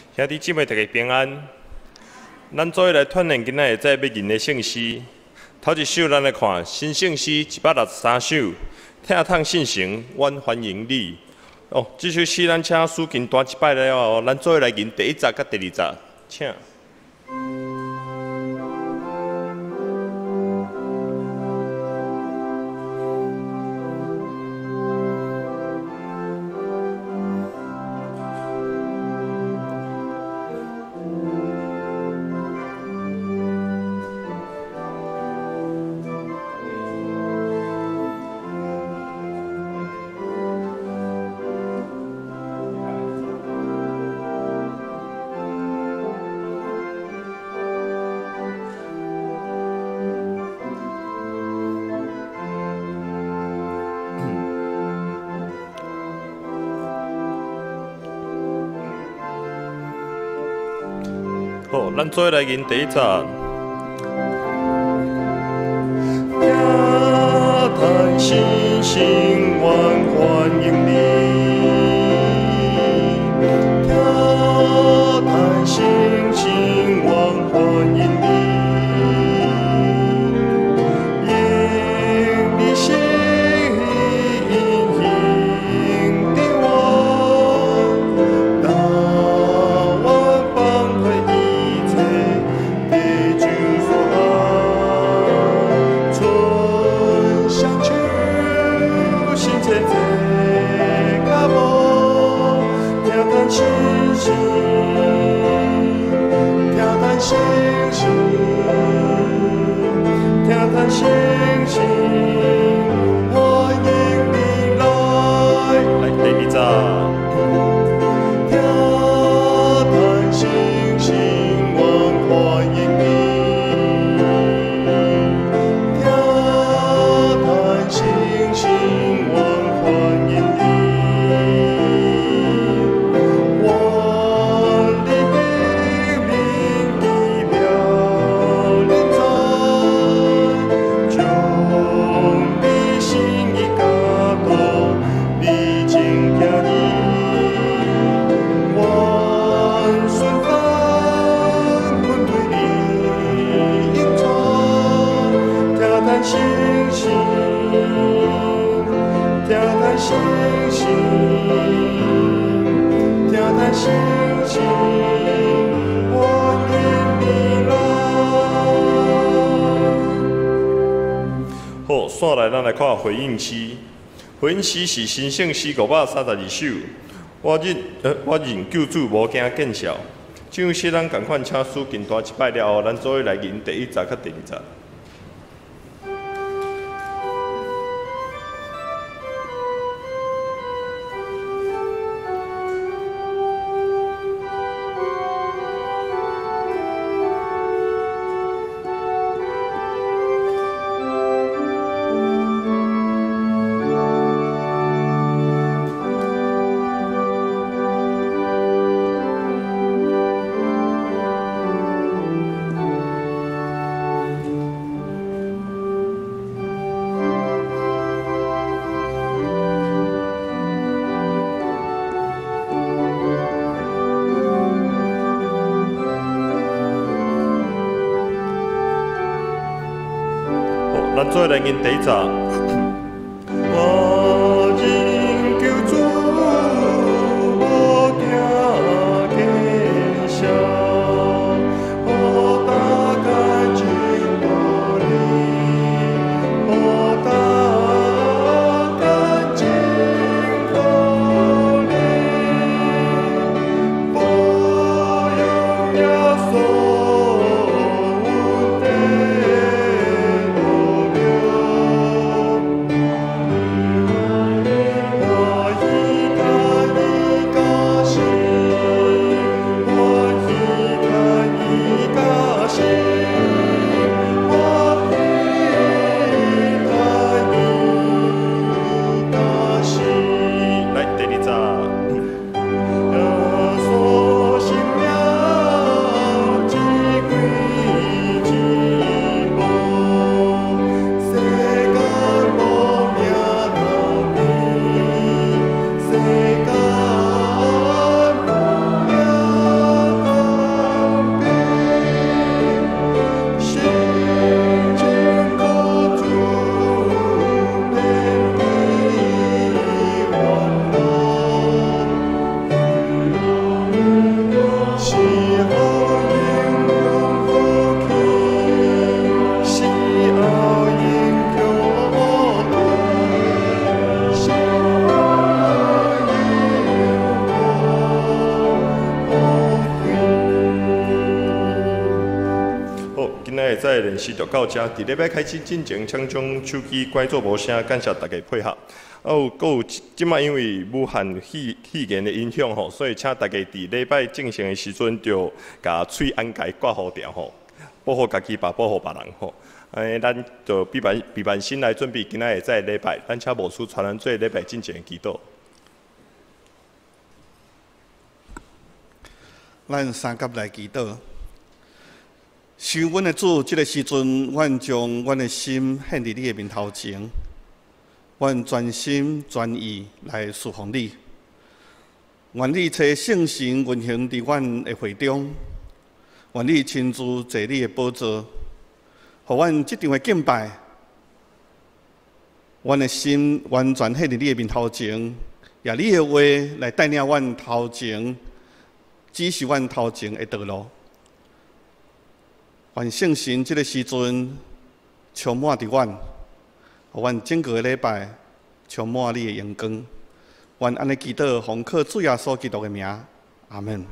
兄弟姊妹，大家平安。咱做伙来串联今仔日要吟的圣诗。头一首，咱来看新圣诗163首，听趟信诚，阮欢迎你。哦，这首诗咱请书经弹一摆了后，咱做伙来吟第1节甲第2节，请。好，咱做伙来吟第1节。亚叹信诚，阮欢迎你。亚叹信诚，阮欢迎你。因你心应的我，到我崩溃。信诚，听咱信诚，听咱信诚，欢迎你来。来第2节。听咱信诚，阮欢迎你。听咱信诚，阮欢迎你。信诚，听咱信诚，听咱信诚，欢迎你来。好，线来咱来看回应诗。回应诗是新圣诗532首。我认救主无惊见笑。这首诗咱共款请书经弹一摆了后，咱做伙来吟第1节甲第2节。咱做伙来吟第1节。我认救主，无惊见笑，我打开真道理，我打开真道理，保佑耶稣。 仔日在联系就到这。伫礼拜开始进前，请将手机关作无声，感谢大家配合。还有即摆因为武汉肺炎的影响吼，所以请大家伫礼拜进行的时阵，就甲喙安该挂好掉吼，保护家己，保护别人吼。咱就闭板心来准备今仔日在礼拜，咱请牧师传咱做礼拜进前的祈祷。 咱三甲来祈祷。想阮的主，即个时阵，阮将阮的心献伫你的面头前，阮全心全意来侍奉你。愿你找圣神运行伫阮的会中，愿你亲自坐你的宝座，互阮即场的敬拜，阮的心完全献伫你的面头前，也你的话来带领阮头前，指示阮头前的道路。愿圣神即个时阵充满伫阮，互阮整个礼拜充满你的阳光。愿安尼祈祷，奉靠主耶稣基督的名，阿门。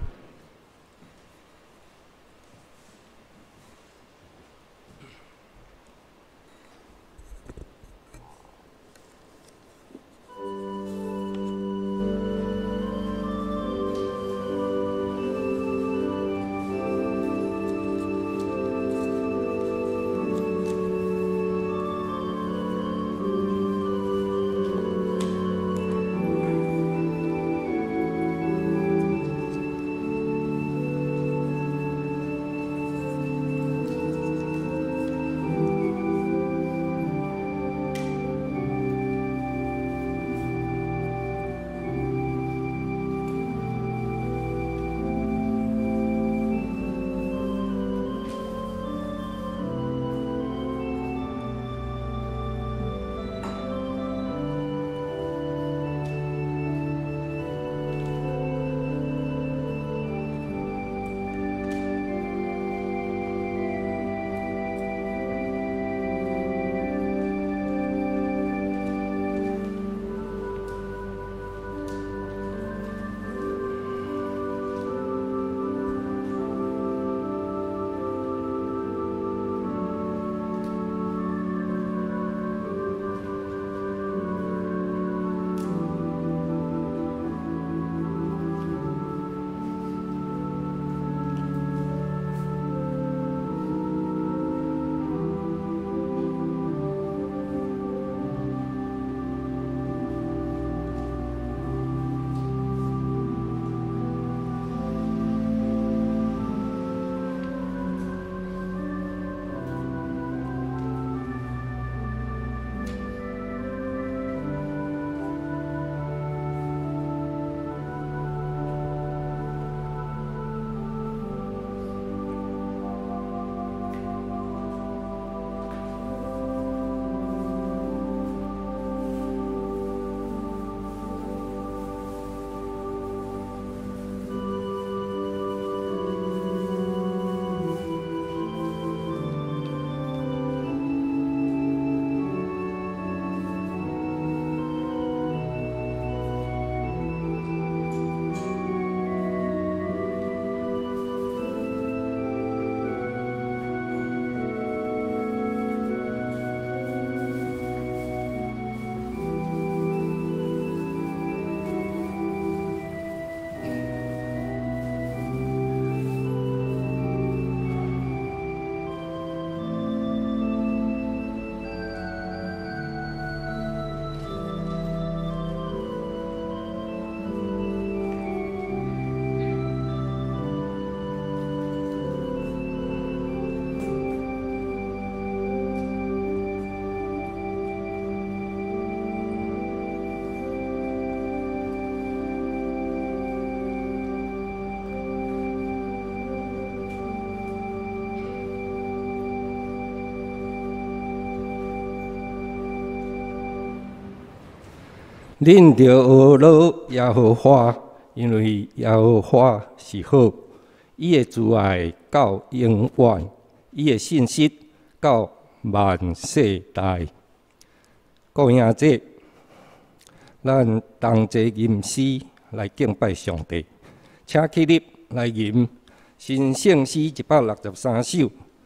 恁着学乐耶和华，因为耶和华是好，伊的慈爱到永远，伊的信实到万世代。各兄姐，咱同齐吟诗来敬拜上帝，请起立来吟新圣诗163首，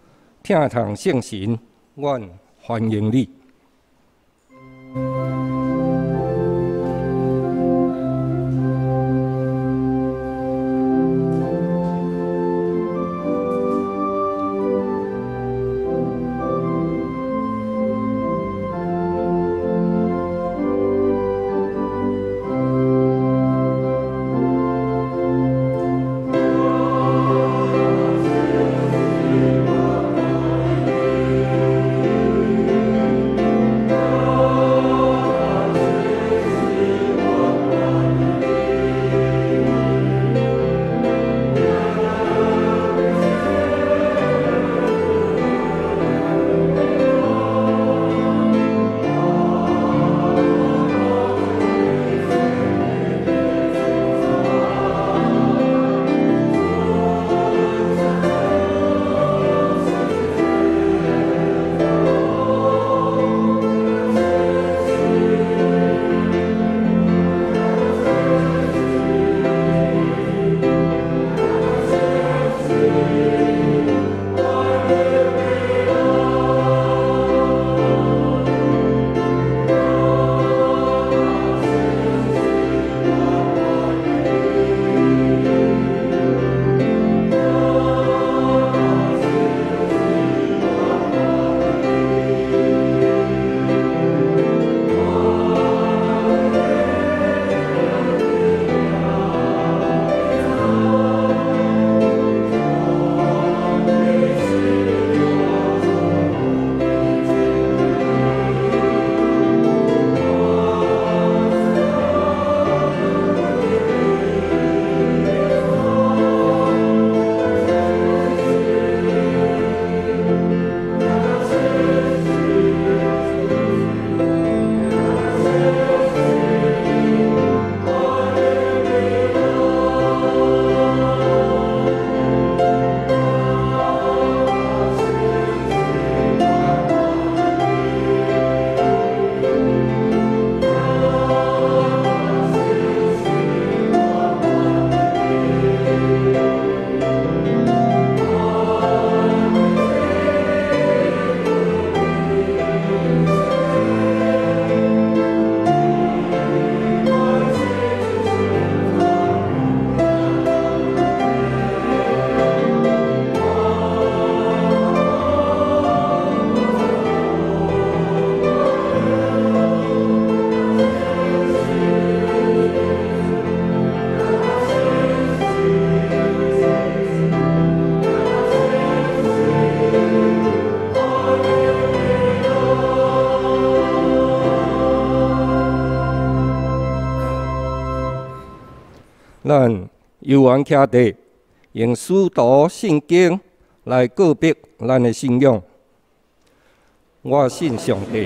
听堂圣神，阮欢迎你。咱游玩徛地，用使徒圣经来告别咱的信仰。我信上帝。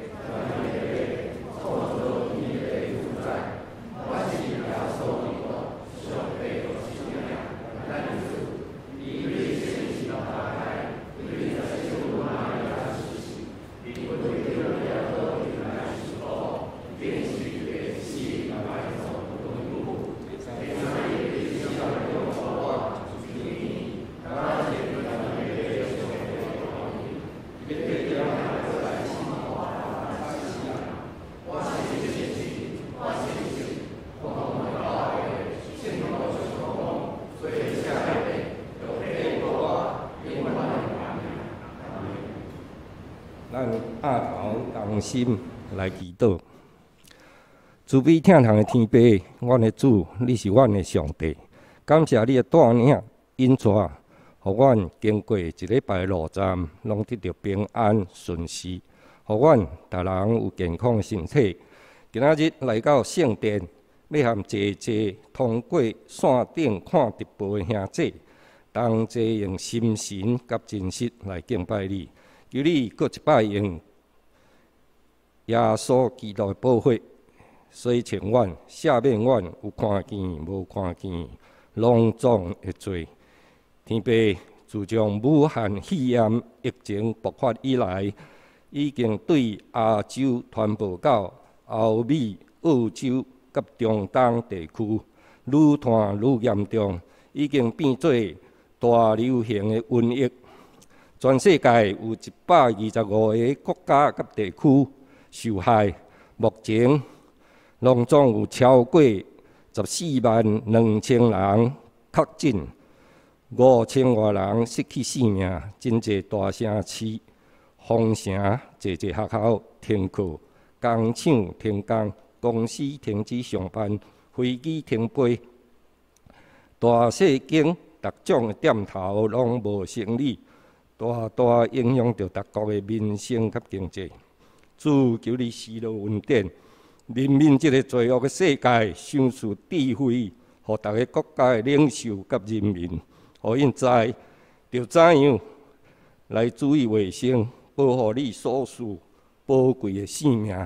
咱压头同心来祈祷，慈悲疼痛的天父，阮的主，你是阮的上帝。感谢你的带领引带，互阮经过一礼拜的路站，拢得到平安顺遂，互阮逐人有健康的身体。今仔日来到圣殿，要和齐齐通过线顶看直播的兄弟，同齐用心神甲真实来敬拜你。求你搁一摆用耶稣基督的保护，洗清阮、赦免阮有看见无看见拢总的罪。天父自从武汉肺炎疫情爆发以来，已经对亚洲传播到欧美、澳洲甲中东地区，愈传愈严重，已经变做大流行的瘟疫。 全世界有125个国家甲地区受害，目前拢总有超过142000人确诊，5000多人失去性命，真侪大城市、封城，侪学校停课，工厂停工，公司停止上班，飞机停飞，大细间各种的店头拢无生意。大大影响到各国的民生甲经济。主求你施落恩典，人民这个罪恶的世界，想出智慧，互大家国家的领袖甲人民，互因知着怎样来注意卫生，保护你所属宝贵的性命。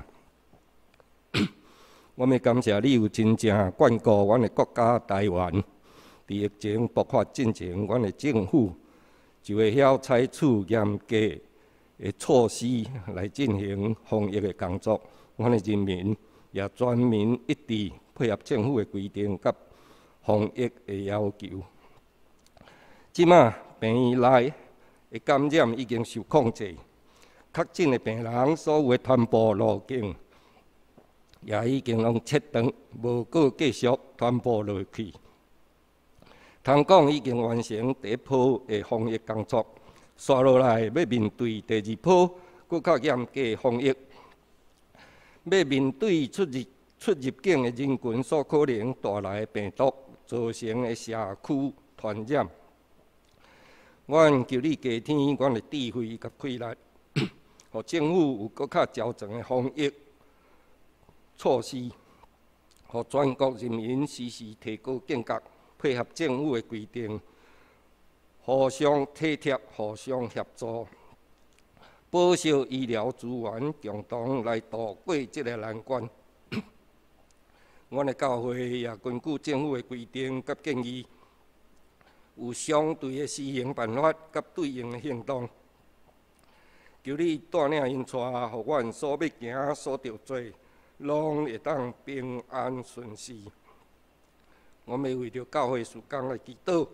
我们感谢你有真正眷顾阮的国家台湾，伫疫情爆发之前，阮的政府就会晓采取严格的措施来进行防疫的工作。阮的人民也全民一致配合政府的规定甲防疫的要求。即马病院内的感染已经受控制，确诊的病人所有的传播路径也已经拢切断，无搁继续传播落去。通讲已经完成第一波的防疫工作，接落来要面对第二波更较严格的防疫，要面对出入境的人群所可能带来的病毒造成的社区传染。阮求你加添阮的智慧甲气力，互政府有更较周全的防疫措施，互全国人民时时提高警觉。配合政府的规定，互相体贴、互相协助，保守医疗资源，共同来度过这个难关。阮的教会也根据政府的规定甲建议，有相对的施行办法甲对应的行动。求你带领因带，互阮所要行、所着做，拢会当平安顺遂。我们为着教会事工来祈祷，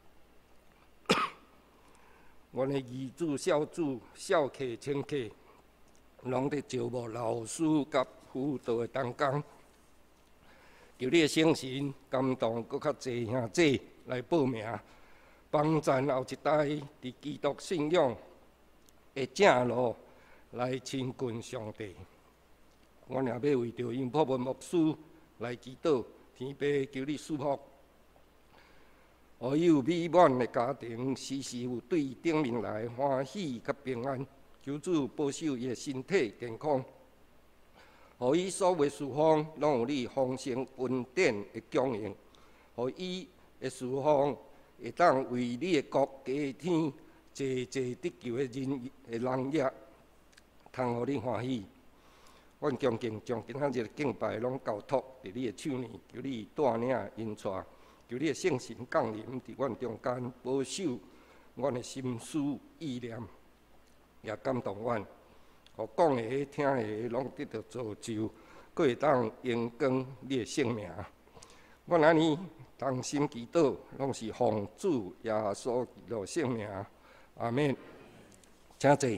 阮的儿子、小子、小客、亲客，拢伫招募老师甲辅导的同工。求你的圣神感动搁较侪兄弟来报名，帮助后一代伫基督信仰的正路来亲近上帝。阮也要为着因普文牧师来祈祷。天父，求你赐福，互伊有美满的家庭，时时有对顶面来欢喜甲平安。求主保守伊的身体健康，互伊所有事奉拢有你丰盛恩典的供应，互伊的事奉会当为你的国加添济济得救的人业，通互你欢喜。阮恭敬将今仔日的敬拜拢交托伫你的手里，求你带领因带，求你的圣神降临伫阮中间，保守阮的心思意念，也感动阮，互讲的、听的拢得到造就，佫会当荣光你的圣名。阮安尼同心祈祷，拢是奉主耶稣基督圣名，阿免。请坐。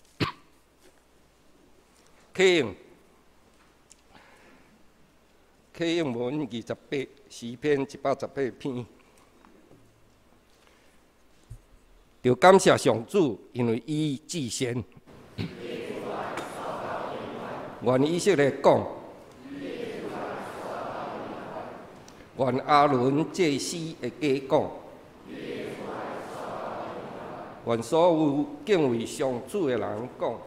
启应。启应文28，诗篇118篇。就感谢上主，因为伊至善。愿以色列讲，愿阿伦祭司的家讲，愿所有敬畏上主的人讲。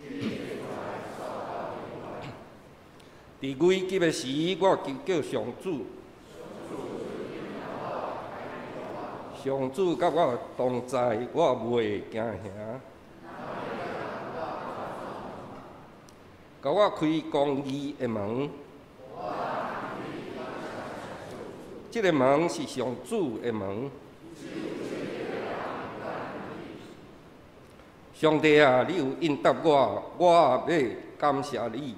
伫危急的时，我求叫上主，上主甲我同在，我袂惊吓。甲我开公义的门，这个门是上主的门。上帝啊，你有应答我，我也要感谢你。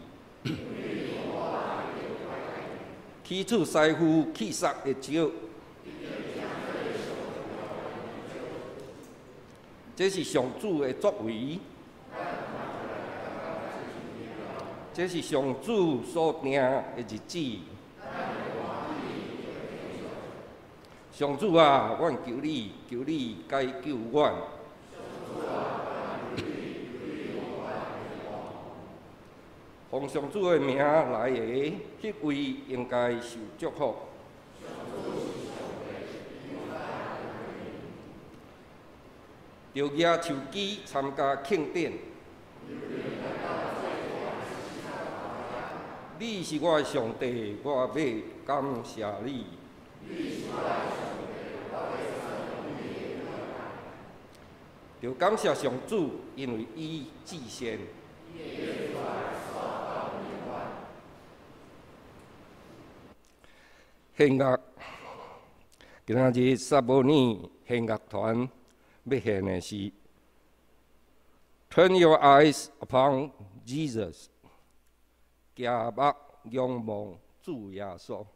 起厝师傅气煞的招， 这是上主的作为，这是上主所定的日子。上主啊，阮求你，求你解救阮。奉上主的名来的，迄位应该受祝福。着举手机参加庆典。你是我的上帝，我要感谢你。着感谢上主，因为伊至善。献乐，今仔日撒母耳献乐团要献的是 Turn your eyes upon Jesus， 举目仰望主耶稣。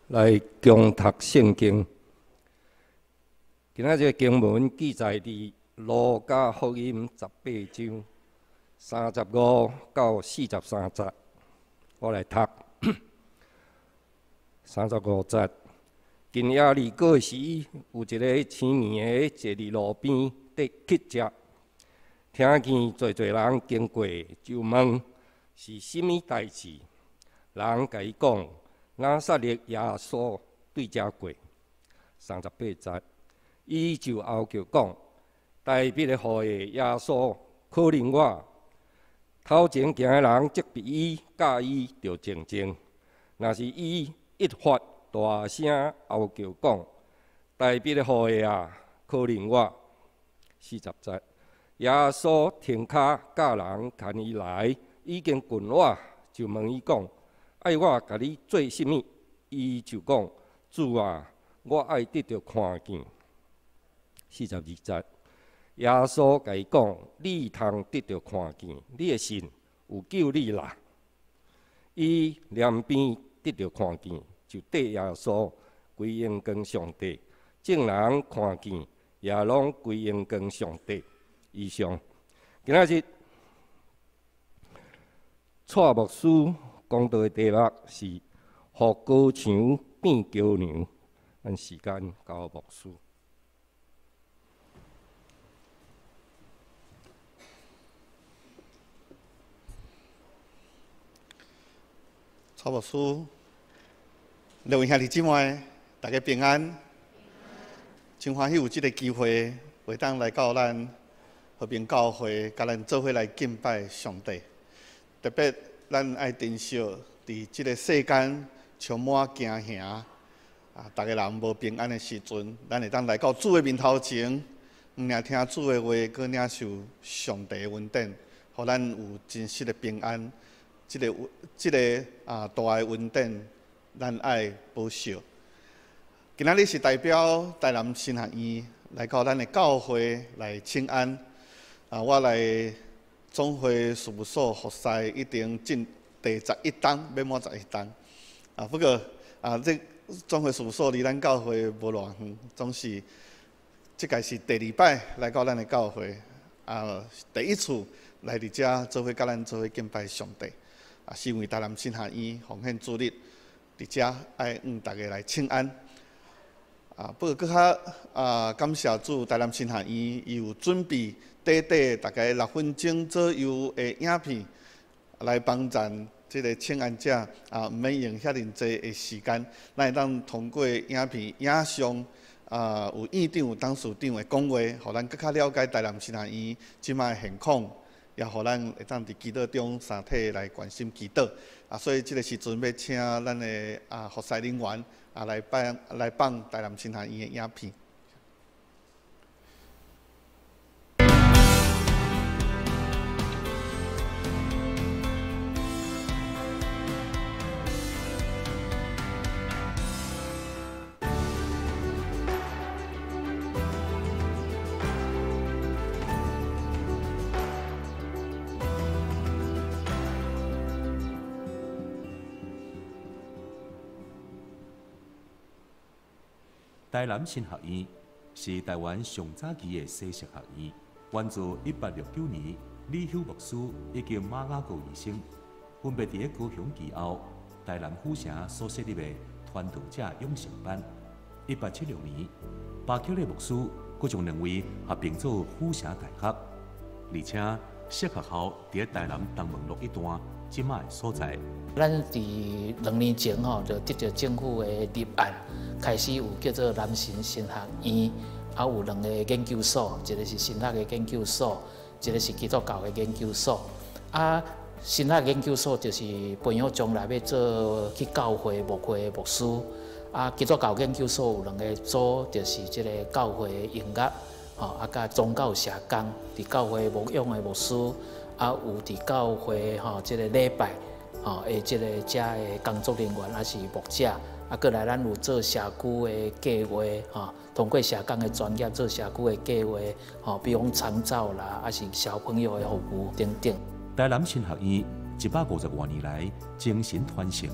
来共读圣经。今仔日经文记载伫路加福音18章35到43节，我来读。35节，近夜里过时，有一个青年的坐伫路边得乞食，听见侪人经过，就问是甚物代志。人甲伊讲，拿撒勒耶稣对遮过。38节，伊就后叫讲，代笔的予的耶稣，可能我头前行的人责备伊，教伊着静静。若是伊一发大声后叫讲，代笔的予的啊，可能我。40节，耶稣停脚教人牵伊来，已经近我，就问伊讲，爱我甲你做甚物？伊就讲，主啊，我爱得到看见。42节，耶稣甲伊讲，你通得到看见，你的信有救你啦。伊两边得到看见，就对耶稣归荣光上帝，众人看见也拢归荣光上帝。以上，今仔日蔡牧师讲道的题目是“互高墙变桥梁”。咱时间交牧师。 蔡牧师，各位兄弟姊妹，大家平安。真欢喜有这个机会，会当来到咱和平教会，甲咱做伙来敬拜上帝。特别，咱爱珍惜伫这个世间充满惊吓大家人无平安的时阵，咱会当来到主的面头前，毋领听主的话，佮领受上帝的恩典，互咱有真实的平安。这个大的恩典，咱爱保守。今仔日是代表台南新学院来到咱的教会来请安。我来总会事务所服侍已经进第11档，要满11档。不过这总会事务所离咱教会无偌远，总是这个是第2摆来到咱的教会。第一次来伫遮做伙甲咱做伙敬拜上帝。是因为台南新学院奉献主日伫遮爱大家来请安。不过搁较感谢主，台南新学院伊有准备短大概6分钟左右的影片，来帮助即个请安者毋免用遐尼济的时间，咱会当通过影片影像有院长、有董事长的讲话，互咱搁较了解台南新学院即摆的现况。也互咱会当伫祈祷中三体来关心祈祷所以即个时阵要请咱的服侍人员来放台南新学院的影片。 台南新学院是台湾上早期的西式学院，源自1869年李秀牧师以及马雅各医生，分别伫高雄旗后、台南府城所设立的传道者养成班。1876年，巴克利牧师佫将2位合并做府城大学，而且设学校伫台南东门路一段即卖所在。 咱伫2年前就得到政府的立案，开始有叫做南新新学院，有2个研究所，一个是新学的研究所，一个是基督教的研究所。新学研究所就是培养将来要做去教会牧会的牧师。基督教研究所有2个组，就是即个教会音乐，甲宗教社工，伫教会牧养的牧师，有伫教会即个礼拜。即个遮的工作人员，是牧者，过来咱有做社区的计划，通过社工的专业做社区的计划，比如长照啦，是小朋友的服务等等。 台南新学院150多年来精神传承，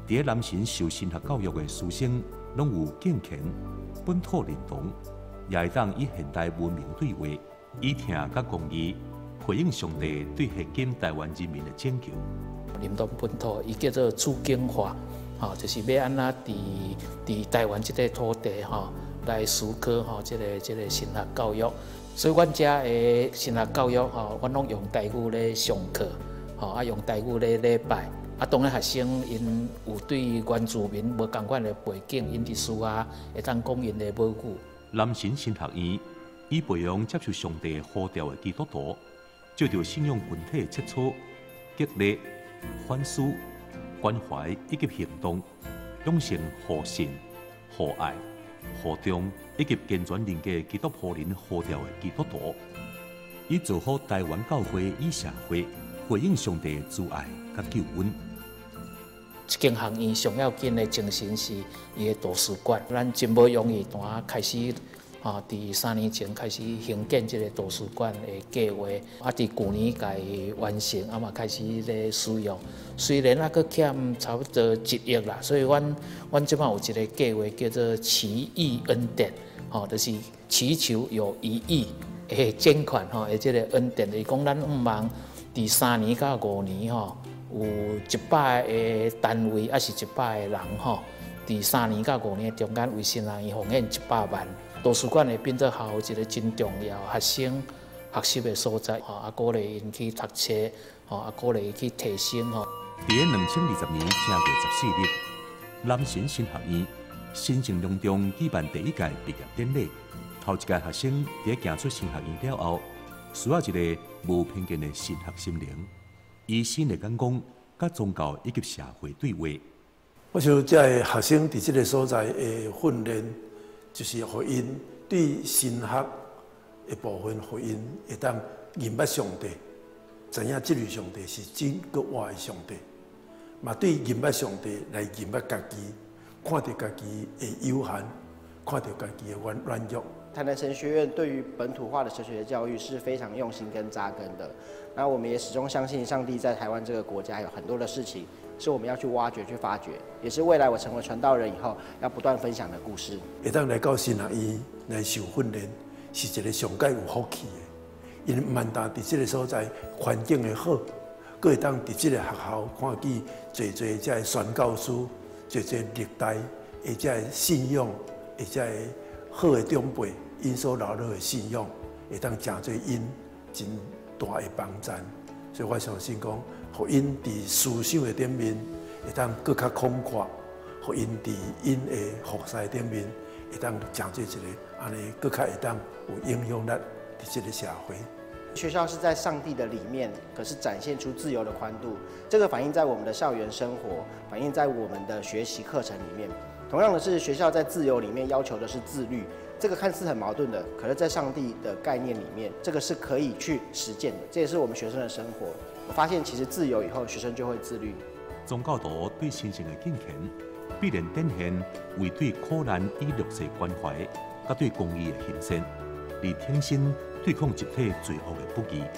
伫个男神受神学教育的师生，拢有敬虔、本土认同，也会当以现代文明对话，以听甲公义回应上帝对现今台湾人民的拯救。 林东本土，伊叫做主经化，就是要安怎伫台湾这个土地来思考这个神学教育。所以，阮遮的神学教育阮拢用台语咧上课，用台语咧礼拜。当然学生因有对原住民无共款的背景，因伫厝啊会当讲因的母语。 男神神学院以培养接受上帝呼召的基督徒，借着信仰群体的切磋、激励、反思、关怀以及行动，养成互信、互爱、互忠以及健全人格基督仆人呼召的基督徒，以做好台湾教会与社会回应上帝的慈爱甲救恩。 这间学院上要紧的精神是伊的图书馆，咱真无容易，开始伫3年前开始兴建这个图书馆的计划，伫去年甲伊完成，嘛开始咧使用。虽然佫欠差不多1亿啦，所以阮即摆有一个计划叫做奇异恩典，就是祈求有1亿的捐款的这个恩典，就是讲咱毋茫伫3年到5年有100个单位，还是100个人伫3年到5年中间为新人伊奉献100万。图书馆会变做校一个真重要学生学习的所在，鼓励因去读册，鼓励伊去提升。伫个2020年正月14日，男神神学院新城隆重举办第1届毕业典礼。头一届学生伫个行出神学院了后，需要一个无偏见的神学心灵，以新的眼光甲宗教以及社会对话。 我想，这个学生伫这个所在的训练，就是互因对神学的部分，互因会当认捌上帝，知影这位上帝是真个活的上帝，嘛对认捌上帝来认捌家己，看到家己的有限，看到家己的软弱。 台南神学院对于本土化的神学教育是非常用心跟扎根的。那我们也始终相信，上帝在台湾这个国家有很多的事情是我们要去挖掘、去发掘，也是未来我成为传道人以后要不断分享的故事。 会当来到神学院来受训练，是一个上界有福气的。因万达伫这个所在环境的好，佫会当伫这个学校看见侪侪这宣教师，侪侪历代的这信仰，的这好的长辈。因所留落的信仰，会当真做因真大的帮助，所以我相信讲，互因伫思想的顶面会当更较广阔，互因伫因的服侍顶面会当真做一个安尼更较会当有影响力伫这个社会。 学校是在上帝的里面，可是展现出自由的宽度，这个反映在我们的校园生活，反映在我们的学习课程里面。同样的是，学校在自由里面要求的是自律。这个看似很矛盾的，可是，在上帝的概念里面，这个是可以去实践的。这也是我们学生的生活。我发现，其实自由以后，学生就会自律。 宗教徒对神圣的敬虔，必然展现为对苦难与弱势关怀，甲对公义的献身，而挺身对抗集体罪恶的不义。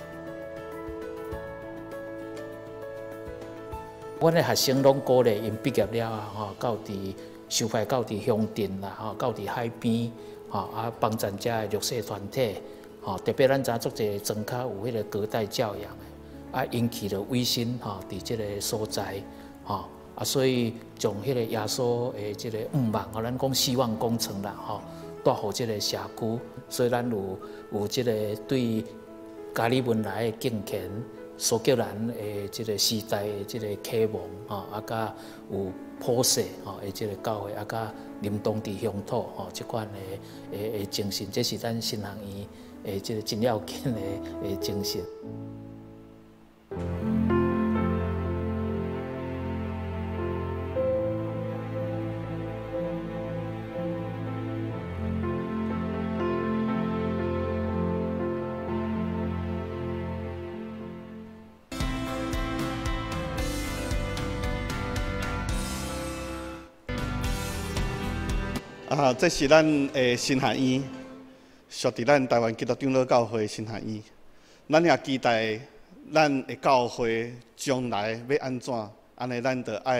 阮的学生拢鼓励因毕业了到伫收派到伫乡镇啦，到伫海边。帮助遮的弱势团体，特别咱知做者庄脚有迄个隔代教养的，引起了卫生伫即个所在，所以从迄个耶稣的即个望，咱讲希望工程啦，带互即个社区，所以咱有即个对加里文来的敬虔，苏格兰的即个时代的即个启蒙，甲有普世的即个教会，甲林东地乡土即款的精神，这是咱神学院的即个真要紧的精神。 这是咱的神学院，属伫咱台湾基督长老教会神学院。咱也期待咱的教会将来要安怎，安尼咱就爱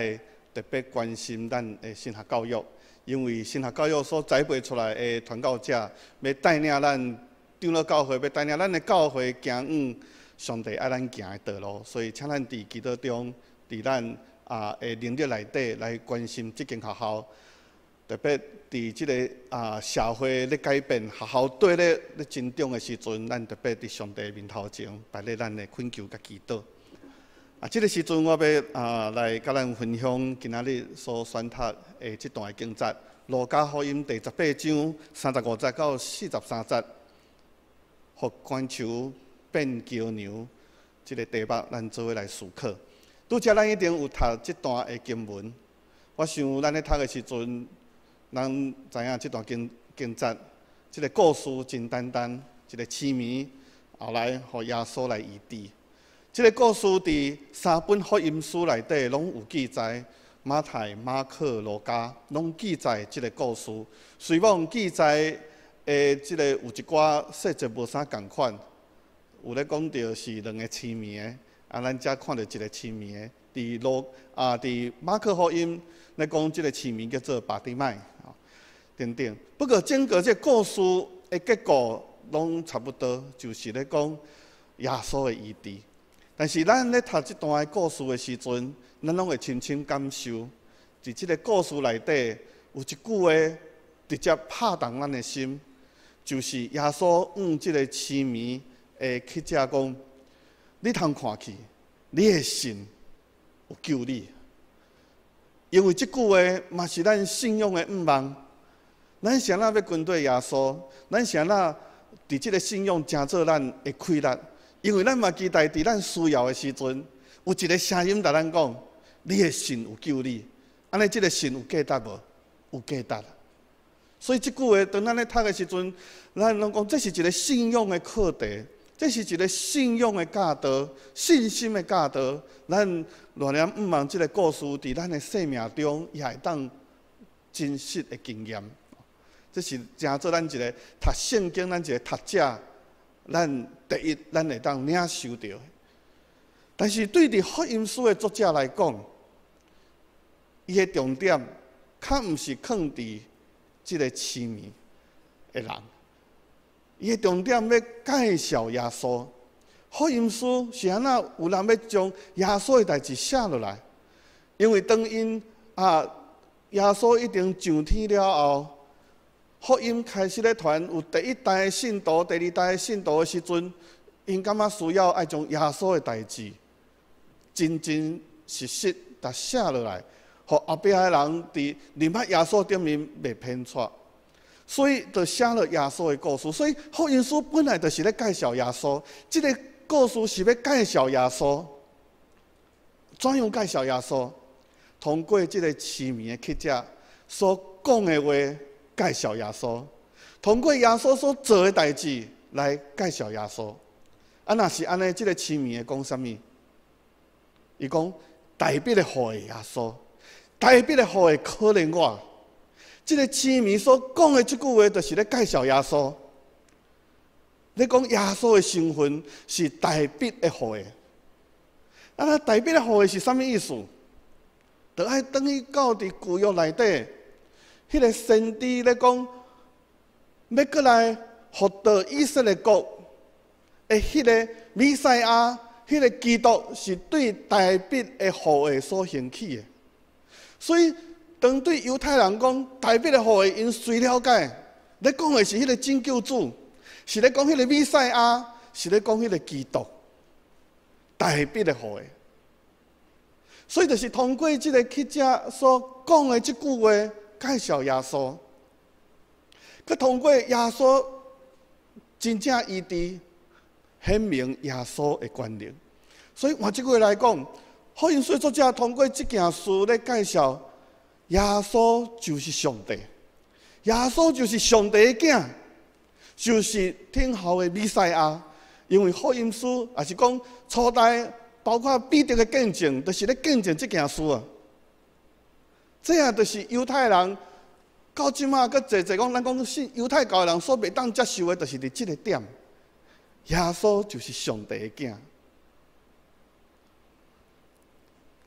特别关心咱的神学教育，因为神学教育所栽培出来的传教者，要带领咱长老教会，要带领咱的教会行往上帝爱咱行的道路，所以请咱伫祈祷中，伫咱的能力内底来关心这间学校，特别伫即个社会咧改变，学校对咧增长的时阵，咱特别伫上帝面头前摆咧咱的恳求甲祈祷。即个时阵，我要来甲咱分享今仔日所选读的这段经节，《路加福音》第18章35节到43节，互观球变骄牛，这个题目咱做伙来思考。拄则咱一定有读这段的经文，我想咱咧读的时阵，咱知影这段经节，这个故事真简单，一个市民后来互耶稣来医治。这个故事伫3本福音书内底拢有记载，马太、马可、路加拢记载这个故事。虽望记载这个有一寡细节无啥共款，有咧讲到是2个市民的，咱遮看到一个市民的。伫马可福音咧讲这个市民叫做巴底麦，等等。不过整个这故事的结果拢差不多，就是咧讲耶稣的医治。但是咱咧读这段故事的时阵，咱拢会深深感受，伫这个故事内底有一句话直接拍动咱的心，就是耶稣这个市民的乞者讲：你通看去，你的信有救你。因为这句话嘛是咱信仰的望。咱谁人要跟对耶稣？咱谁人伫这个信仰成做咱的快乐？因为咱嘛期待伫咱需要的时阵，有一个声音甲咱讲：你的信有救你。安尼，这个信有价值无？有价值。所以这句话，当咱咧读的时阵，咱拢讲这是一个信仰的课题，这是一个信仰的教导、信心的教导。咱热念望这个故事，伫咱的生命中也会当真实的经验。这是真做咱一个读圣经，咱一个读者。咱第一，咱会当领受到。但是对伫福音书的作者来讲，伊的重点较毋是放伫即个市民的人，伊的重点要介绍耶稣。福音书是安那有人要将耶稣的代志写落来，因为当因耶稣一定上天了后。福音开始咧传，有第一代的信徒、第2代的信徒的时阵，因感觉需要爱将耶稣的代志真真实实甲写落来，互后壁的人伫认捌耶稣顶面袂偏错，所以就写了耶稣的故事。所以福音书本来就是咧介绍耶稣，这个故事是要介绍耶稣，怎样介绍耶稣？通过这个市民的乞者所讲的话。介绍耶稣，通过耶稣所做的代志来介绍耶稣。若是安尼，这个市民会讲啥物？伊讲代笔的好的耶稣，代笔的好的可怜我。这个市民所讲的这句话，就是咧介绍耶稣。你讲耶稣的身份是代笔的好的，代笔的好的是啥物意思？就爱等于到伫旧约内底。迄个先知咧讲，要过来复到以色列国的迄个弥赛亚，迄个基督是对代笔的后裔所兴起的。所以，当对犹太人讲代笔的后裔，因虽了解，咧讲的是迄个真救主，是咧讲迄个弥赛亚，是咧讲迄个基督，代笔的后裔。所以，就是通过这个乞者所讲的这句话。介绍耶稣，佮通过耶稣真正医治，显明耶稣的权能。所以换一句话来讲，福音书作者通过这件事来介绍，耶稣就是上帝，耶稣就是上帝的囝，就是天后的弥赛亚。因为福音书也是讲初代，包括彼得的见证，就是咧见证这件事啊。这样就是犹太人到即马，佮侪讲，咱讲信犹太教人所袂当接受的，就是伫即个点。耶稣就是上帝的囝。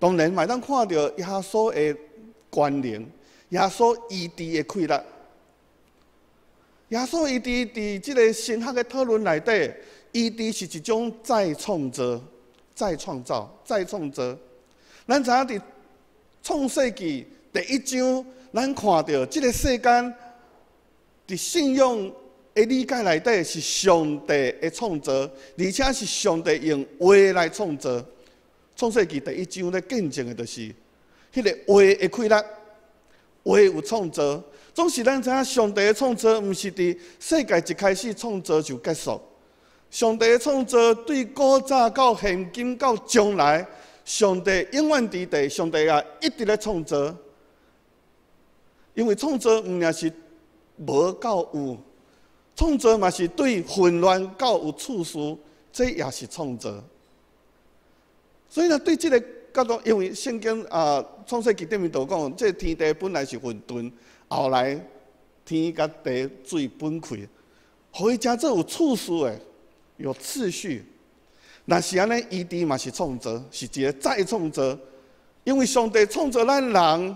当然，嘛当看到耶稣的关联，耶稣医治的快乐。耶稣医治伫即个神学的讨论内底，医治是一种再创造、再创造、再创造。咱知影伫创世纪第1章，咱看到即个世间伫信仰的理解内底是上帝的创造，而且是上帝用话来创造。创世纪第1章咧见证的，就是迄个话的快乐，话有创造。总是咱知影，上帝的创造毋是伫世界一开始创造就结束。上帝的创造对古早到现今到将来，上帝永远伫地，上帝也一直咧创造。因为创造毋仅是无到有，创造嘛是对混乱到有次序，这也是创造。所以呢，对这个角度，因为圣经创世纪顶面就讲，这天地本来是混沌，后来天甲地水分开，互伊真做有次序的，有次序。若是安尼，伊治嘛是创造，是一个再创造。因为上帝创造咱人，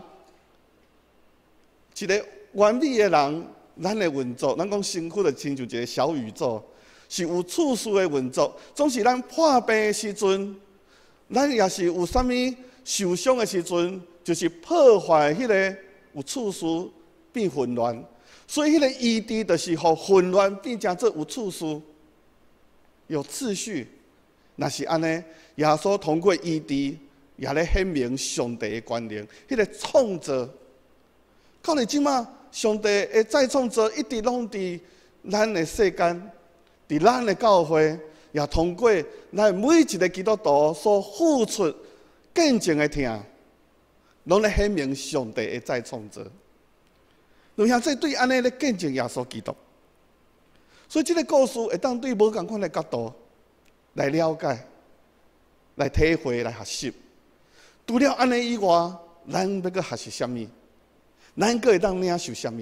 一个完美的人，咱的运作，咱讲身躯就亲像一个小宇宙，是有次序的运作。总是咱破病的时阵。咱也是有啥物受伤的时阵，就是破坏迄个有次序变混乱，所以迄个医治就是互混乱变成做有次序、有秩序。若是安尼，耶稣通过医治，也咧显明上帝的观念，迄个创造。到你即马，上帝的再创造一直拢伫咱的世间，伫咱的教会。也通过咱每一个基督徒所付出见证的听，拢咧显明上帝的再创造。就像这对安尼咧见证耶稣基督，所以这个故事会当对无共款的角度来了解、来体会、来学习。除了安尼以外，咱要阁学习什么？咱阁会当领受什么？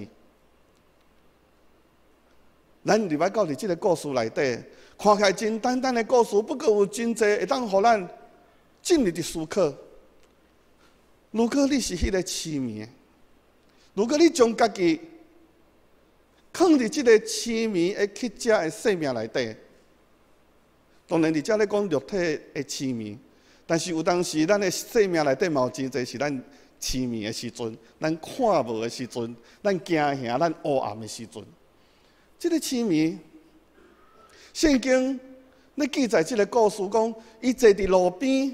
咱入来到伫这个故事内底。看起来真简单的故事，不过有真侪会当互咱进入的思考。如果你是迄个痴迷，如果你将家己放伫即个痴迷的乞食的生命内底，当然，伫遮咧讲肉体的痴迷，但是有当时咱的生命内底嘛有真侪是咱痴迷的时阵，咱看无的时阵，咱惊吓、咱黑暗的时阵，即个痴迷。圣经咧记载即个故事，讲伊坐伫路边，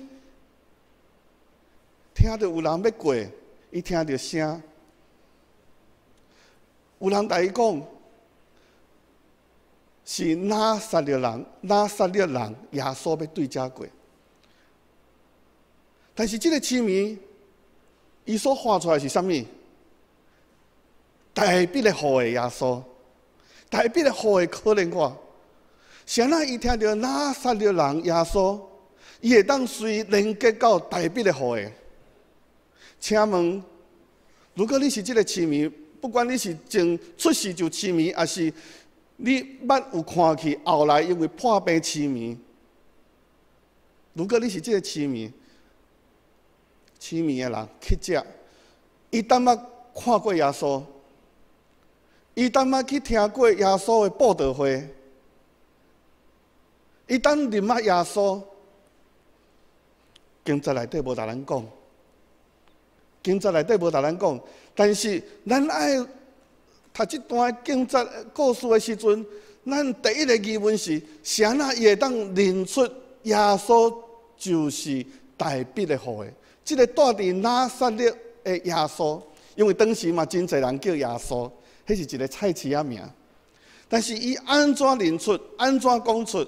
听到有人要过，伊听到声，有人甲伊讲，是拿撒勒人耶稣要对遮过。但是即个痴迷，伊所画出来是啥物？大笔的雨的耶稣，大笔的雨的可怜我。谁那伊听到拿撒勒人耶稣，伊会当随连接到大笔的雨的。请问，如果你是这个痴迷，不管你是从出世就痴迷，还是你捌有看去，后来因为破病痴迷，如果你是这个痴迷的人，乞食，伊当捌看过耶稣，伊当捌去听过耶稣的布道会。伊当认捌耶稣，经节内底无甲咱讲，经节内底无甲咱讲，但是咱爱读这段经节故事的时阵，咱第一个疑问是：谁那伊会当认出耶稣就是大笔的雨？这个住伫拿撒勒的耶稣，因为当时嘛真侪人叫耶稣，迄是一个菜市仔名。但是伊安怎认出？安怎讲出？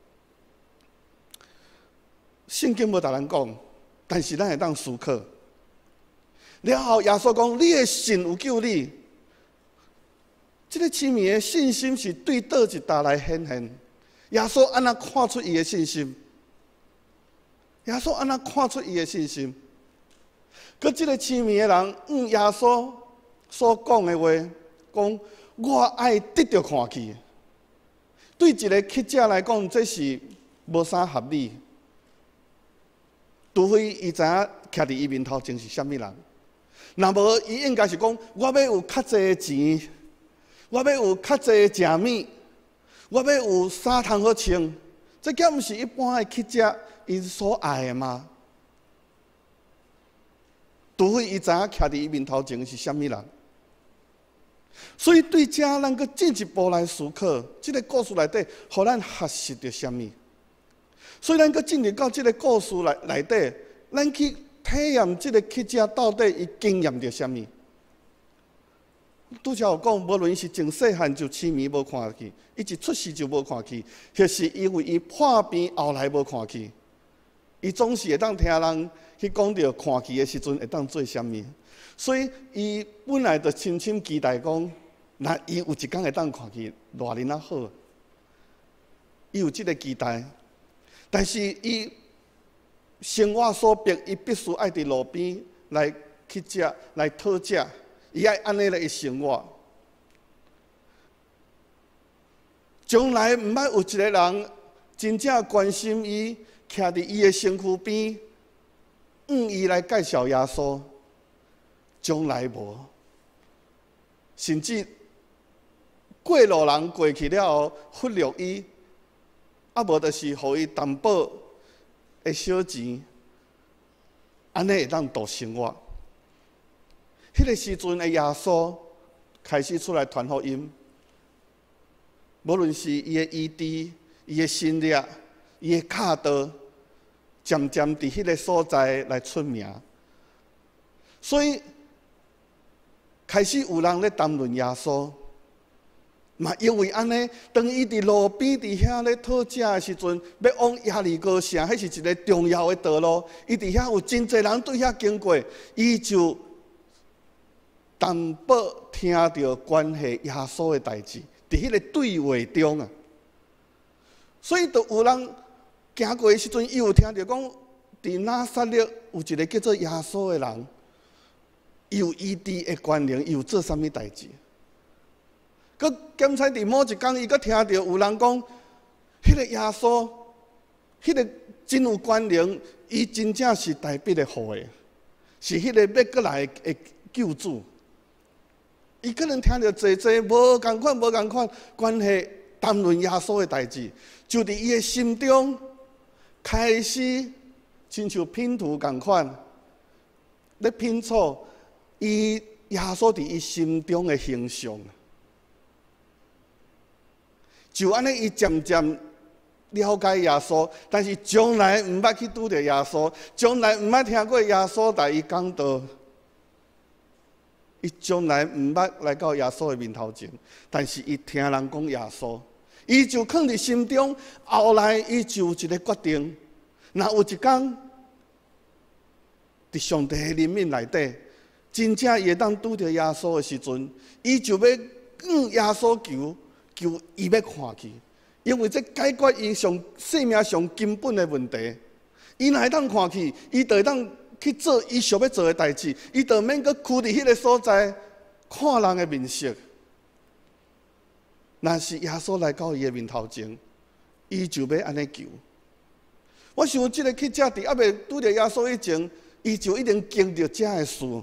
圣经无甲咱讲，但是咱会当思考。了后，耶稣讲：“你的信有救你。”这个痴迷的信心是对倒一搭来显现？耶稣安怎看出伊的信心？耶稣安怎看出伊的信心？佮这个痴迷的人，耶稣所讲的话，讲我爱得到看去。对一个乞食来讲，这是无啥合理。除非伊知影徛伫伊面头前是啥物人？若无，伊应该是讲，我要有较济钱，我要有较济食物，我要有衫通好穿。这敢毋是一般的乞食因所爱的吗？除非伊知影徛伫伊面头前是啥物人。所以对遮，咱阁进一步来思考，即个故事内底，互咱学习着啥物？所以咱阁进入到即个故事内底，咱去体验即个乞食到底伊经验着啥物？拄则有讲，无论是从细汉就痴迷无看去，伊一出世就无看去，或是因为伊破病后来无看去，伊总是会当听人去讲着看去的时阵会当做啥物。所以，伊本来就深深期待讲，那伊有一天会当看去偌尔好。伊有即个期待，但是伊生活所逼，伊必须爱伫路边来去食、来讨食，伊爱安尼来生活。将来毋捌有一个人真正关心伊，徛伫伊的身躯边，伊来介绍耶稣。将来无，甚至过路人过去了后忽略伊，啊无就是互伊担保的小钱，安尼会当度生活。迄个时阵的耶稣开始出来传福音，无论是伊的医治、伊的新力、伊的教导，渐渐伫迄个所在来出名，所以。开始有人咧谈论耶稣，嘛因为安尼，当伊伫路边伫遐咧讨食的时阵，要往耶利哥城，迄是一个重要的道路。伊伫遐有真侪人对遐经过，伊就担保听到关系耶稣的代志，伫迄个对话中啊。所以，就有人行过的时阵，伊有听到讲，伫拿撒勒有一个叫做耶稣的人。伊有医治的关联，伊有做啥物代志？佮检采伫某一天，伊佮听到有人讲，迄个耶稣，迄个真有关联，伊真正是代笔的好的，是迄个要过来的救主。伊可能听到侪侪无共款关系谈论耶稣的代志，就伫伊的心中开始，亲像拼图共款，咧拼凑。伊耶稣伫伊心中的形象，就安尼，伊渐渐了解耶稣，但是从来毋捌去拄着耶稣，从来毋捌听过耶稣来伊讲道，伊从来毋捌来到耶稣的面头前，但是伊听人讲耶稣，伊就放伫心中。后来伊就有一个决定，若有一天伫上帝的怜悯内底。真正伊会当拄着耶稣的时阵，伊就要耶稣求伊要看去，因为这解决伊生命上根本的问题。伊若会当看去，伊就会当去做伊想要做的代志，伊就免阁徛伫迄个所在看人的面色。若是耶稣来到伊的面头前，伊就要安尼求。我想即个乞食伫还未拄着耶稣以前，伊就一定经历遮的事。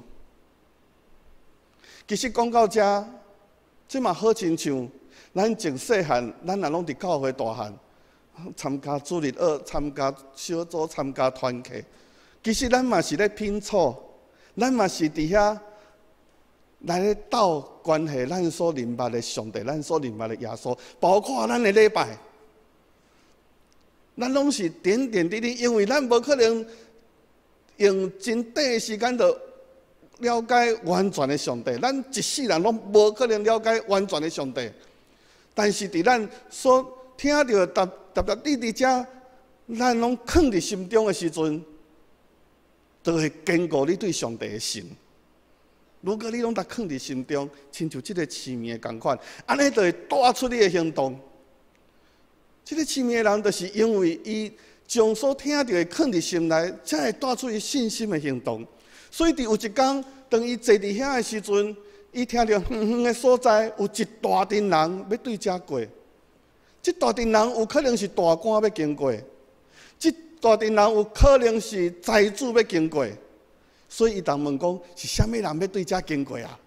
其实讲到遮，即嘛好亲像咱从细汉，咱也拢伫教会大汉，参加主日学、参加小组、参加团契。其实咱嘛是咧拼凑，咱嘛是伫遐来咧斗关系，咱所明白的上帝，咱所明白的耶稣，包括咱的礼拜，咱拢是点点滴滴，因为咱无可能用真短的时间就。了解完全的上帝，咱一世人拢无可能了解完全的上帝。但是伫咱所听到踏滴伫遮，咱拢放伫心中的时阵，就会坚固你对上帝的信。如果你拢放伫心中，亲像即个痴迷的共款，安尼就会带出你的行动。即个痴迷的人，就是因为伊将所听到的放伫心内，才会带出伊信心的行动。所以，有一天，当伊坐伫遐的时阵，伊听到远远的所在有一大群人要对遮过。这大群人有可能是大官要经过，这大群人有可能是财主要经过， 所以伊当问讲是虾米人要对遮经过啊？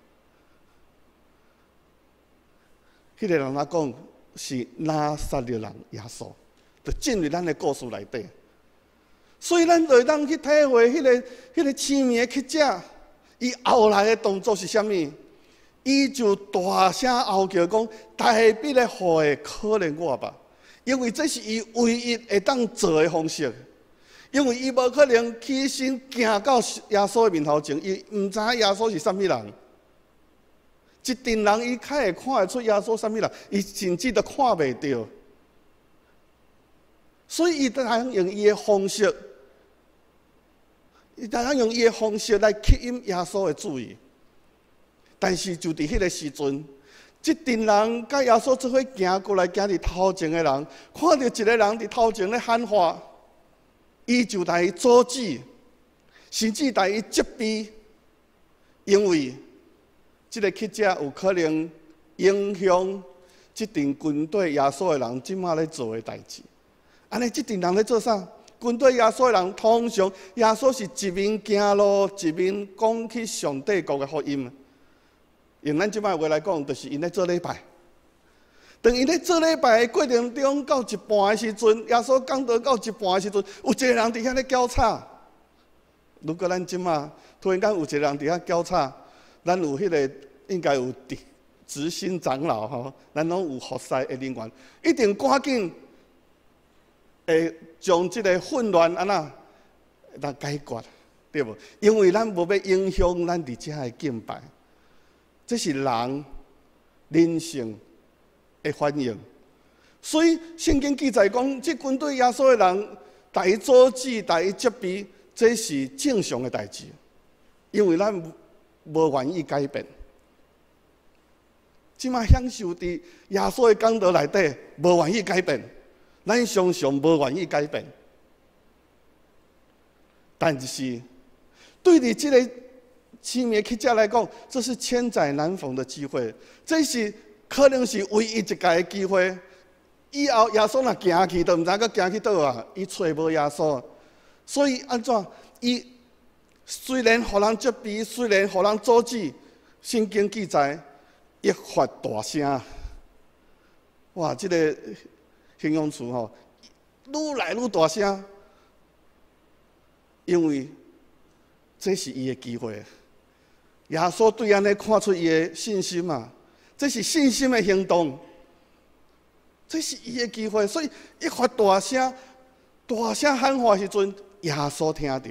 迄个人讲是拿撒勒人耶稣，就进入咱的故事内底。所以咱就会当去体会迄个青面的乞者，伊后来的动作是啥物？伊就大声嚎叫讲：“大笔的雨会可怜我吧！”因为这是伊唯一会当做的方式。因为伊无可能起身行到耶稣的面头前，伊毋知影耶稣是啥物人。一定人伊较会看得出耶稣啥物人，伊甚至都看袂到。所以伊当然用伊的方式，来吸引耶稣的注意。但是就伫迄个时阵，即群人甲耶稣做伙行过来，行伫头前的人，看到一个人伫头前咧喊话，伊就来阻止，甚至来伊责备，因为即个乞者有可能影响即群军队耶稣的人即马咧做的代志。安尼，即群人咧做啥？军队耶稣的人通常，耶稣是一面行路，一面讲起上帝国的福音。用咱即摆话来讲，就是因咧做礼拜。当因咧做礼拜的过程中，到一半的时阵，耶稣讲到一半的时阵，有一个人伫遐咧搅吵。如果咱即摆突然间有一个人伫遐搅吵，咱有迄个应该有执行长老吼，咱拢有服侍的人员，一定赶紧会将即个混乱来解决，对无？因为咱无要影响咱伫遮的敬拜。这是人性的反应，所以圣经记载讲，即军对耶稣的人，大伊阻止，大伊责备，这是正常的代志，因为咱无愿意改变。即马享受伫耶稣的讲道内底，无愿意改变，咱常常无愿意改变。但是对伫即个青面乞者来讲，这是千载难逢的机会，这是可能是唯一一届的机会。以后耶稣若行去，都毋知佮行去倒啊，伊找无耶稣，所以安怎？伊虽然互人责备，虽然互人阻止，圣经记载一发大声，哇！这个形容词吼，愈来愈大声，因为这是伊的机会。耶稣对安尼看出伊的信心嘛，这是信心的行动，这是伊的机会。所以一发大声喊话时阵，耶稣听到，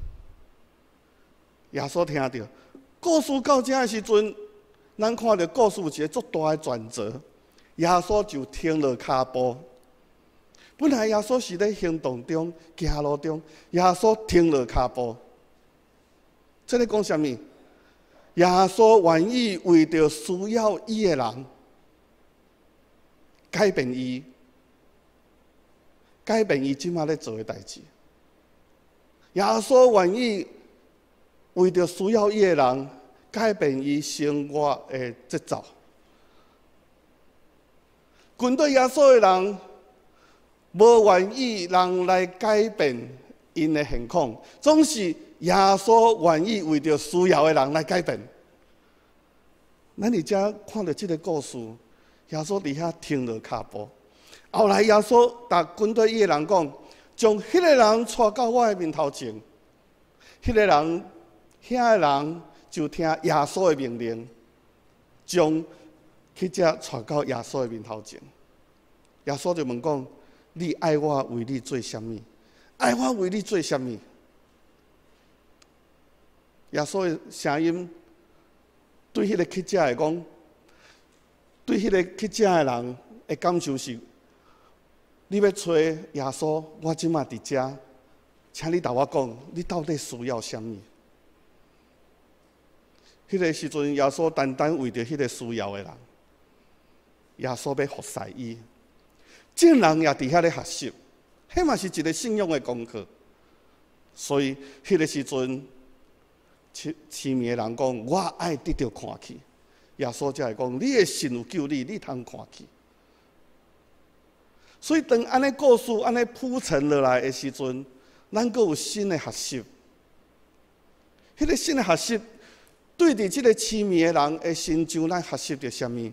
耶稣听到。故事到这的时阵，咱看到故事有一个足大的转折，耶稣就停了脚步。本来耶稣是咧行动中、行路中，耶稣停了脚步。这咧讲什么？耶稣愿意为着需要伊的人改变伊即马咧做的代志。耶稣愿意为着需要伊的人改变伊生活的节奏。军队耶稣的人无愿意人来改变因的现况，总是耶稣愿意为着需要的人来改变。咱伫遮看到这个故事，耶稣伫遐停了脚步。后来耶稣甲军队伊的人讲，将迄个人带到我的面头前。迄个人，遐的人就听耶稣的命令，将乞者带到耶稣的面头前。耶稣就问讲：你爱我为你做啥物？爱我为你做啥物？耶稣的声音对迄个乞者来讲，对迄个乞者的人的感受是：你要找耶稣，我即马伫遮，请你甲我讲，你到底需要啥物？迄个时阵，耶稣单单为着迄个需要的人，耶稣要服侍伊。众人也伫遐咧学习，迄嘛是一个信仰的功课。所以迄个时阵，市面的人讲：我爱得到看去。耶稣才会讲：你的信有救你，你通看去。所以当安尼故事安尼铺陈落来的时阵，咱阁有新的学习。 迄个新的学习，对伫即个痴迷的人的心上，咱学习着啥物？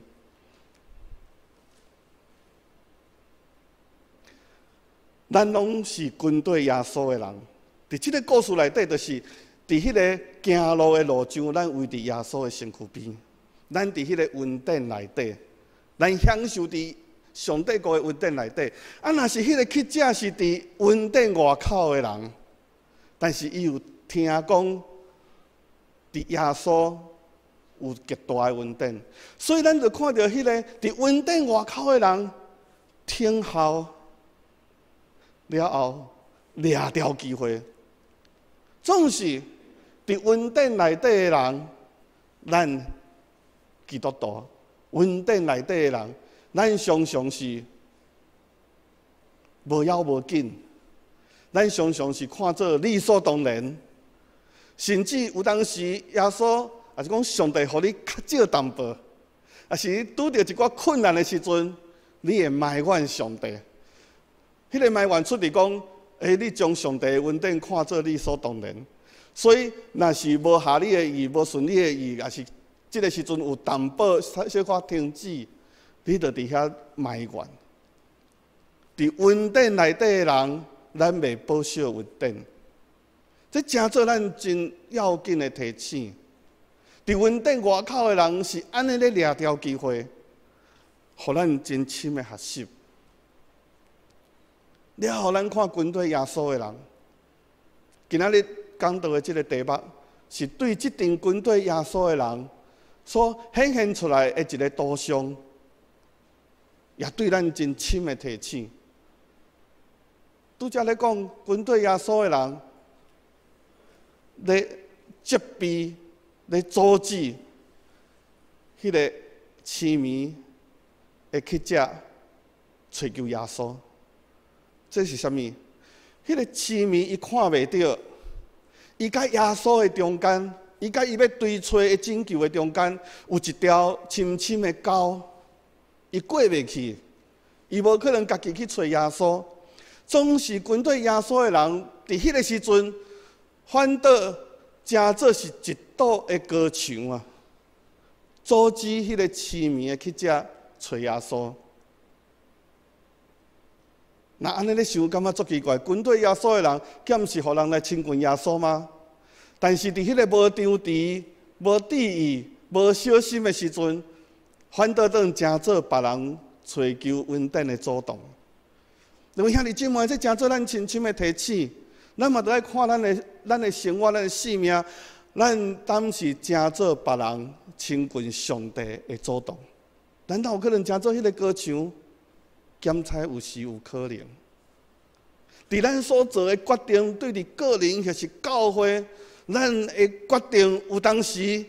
咱拢是跟对耶稣的人。伫即个故事内底，就是伫迄个行路的路上，咱围伫耶稣的身躯边。咱伫迄个恩典内底，咱享受伫上帝国的恩典内底。啊，若是迄个乞者是伫恩典外口的人，但是伊有听讲伫耶稣有极大的恩典，所以咱就看到迄个伫恩典外口的人听候了后，掠着机会。总是伫恩典内底的人，咱基督徒，恩典内底的人，咱常常是无要无紧，咱常常是看作理所当然，甚至有当时耶稣也是讲上帝互你较少淡薄，也是你拄着一寡困难的时阵，你会埋怨上帝。迄个埋怨出伫讲，你将上帝的恩典看作理所当然，所以若是无合你的意、无顺你的意，也是即个时阵有淡薄小可停止，你就伫遐埋怨。伫恩典内底的人，咱袂保守恩典，这真做咱真要紧的提醒。伫恩典外口的人是安尼咧掠着机会，互咱真深的学习。了后，咱看跟对耶稣的人，今仔日讲到的这个题目，是对这场跟对耶稣的人所显现出来的一个图像，也对咱真深的提醒。拄则咧讲，跟对耶稣的人，咧责备、咧阻止迄个痴迷的乞者追求耶稣。这是啥物？迄个痴迷伊看袂到，伊甲耶稣的中间，伊甲伊要追找的拯救的中间，有一条深深的沟，伊过袂去，伊无可能家己去找耶稣。总是跟对耶稣的人，伫迄个时阵，反倒真做是一堵的高墙啊，阻止迄个痴迷的乞者找耶稣。那安尼咧想，感觉足奇怪。跟对耶稣的人，敢是互人来亲近耶稣吗？但是伫迄个无张持、无注意、无小心的时阵，反倒当真做别人追求恩典的阻挡。因为兄弟姐妹，这真做咱深深的提醒。咱嘛得爱看咱的生活、咱的性命，咱当是真做别人亲近上帝的阻挡。难道有可能真做迄个高墙？检查有时有可能，伫咱所做的决定，对伫个人或是教会，咱的决定有当时，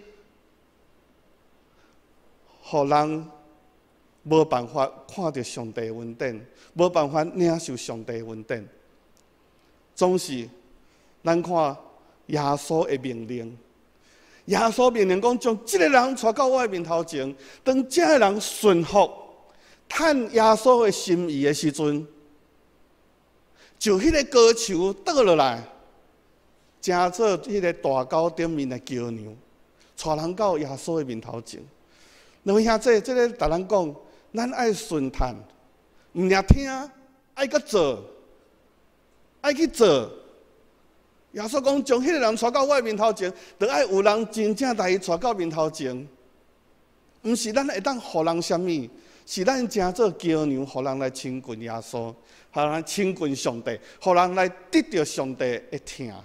互人无办法看到上帝的恩典，无办法领受上帝的恩典。总是咱看耶稣的命令，耶稣命令讲，将这个人带到我的面头前，当这个人顺服。探耶稣的心意的时阵，就迄个高墙倒落来，真做迄个大狗顶面的桥梁，带人到耶稣的面头前。两位兄弟，这个逐人讲，咱爱顺探，毋掠听，爱去做，爱去做。耶稣讲，将迄个人带到我的面头前，就爱有人真正带伊带到面头前，毋是咱会当互人啥物。是咱真做桥梁，互人来亲近耶稣，互人来亲近上帝，互人来得到上帝的听。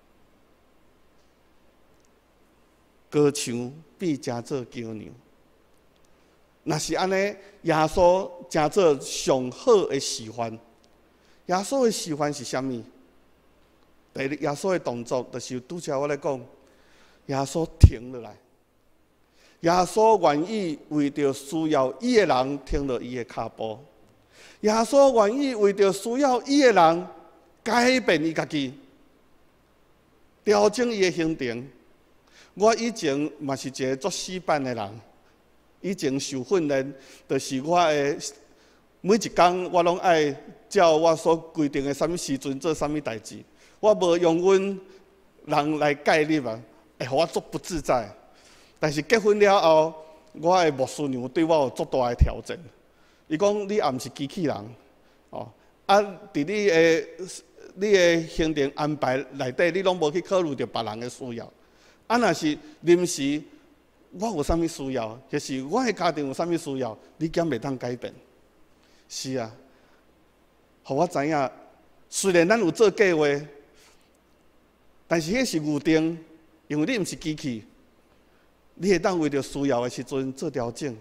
高墙比真做桥梁，若是安尼，耶稣真做上好的示范。耶稣的示范是啥物？第一，耶稣的动作就是拄则我咧讲，耶稣停落来。耶稣愿意为着需要伊的人停落伊的脚步，耶稣愿意为着需要伊的人改变伊家己，调整伊的行程。我以前嘛是一个作死板的人，以前受训练，就是我的每一天我拢爱照我所规定的啥物时阵做啥物代志，我无用阮人来概念啊。 会互我足不自在。但是结婚了后，我的牧师娘对我有足大的挑战。伊讲：你也毋是机器人，哦，伫你的行程安排内底，你拢无去考虑到别人的需要。若是临时，我有啥物需要，或是我的家庭有啥物需要，你敢袂当改变？是啊，互我知影，虽然咱有做计划，但是迄是预定，因为你毋是机器，你会当为着需要的时阵做调整，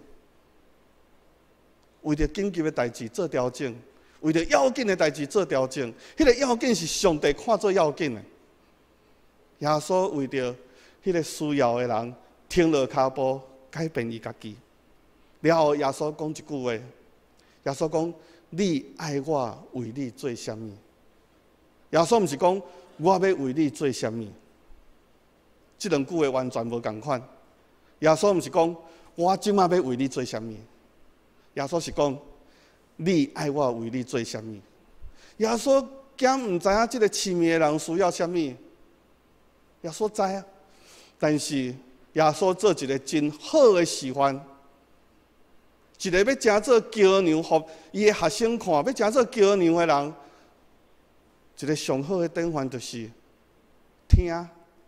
为着紧急的代志做调整，为着要紧的代志做调整。迄个要紧是上帝看做要紧的。耶稣为着迄个需要的人，停落脚步，改变伊家己。了后，耶稣讲一句话。耶稣讲：“你爱我，为你做啥物？”耶稣毋是讲我要为你做啥物，这两句话完全无共款。耶稣毋是讲我即马要为你做啥物，耶稣是讲你爱我，为你做啥物。耶稣敢毋知影即个痴迷的人需要啥物？耶稣知啊，但是耶稣做一个真好的示范。一个要诚做骄娘，互伊的学生看，要诚做骄娘的人，一个上好的典范就是听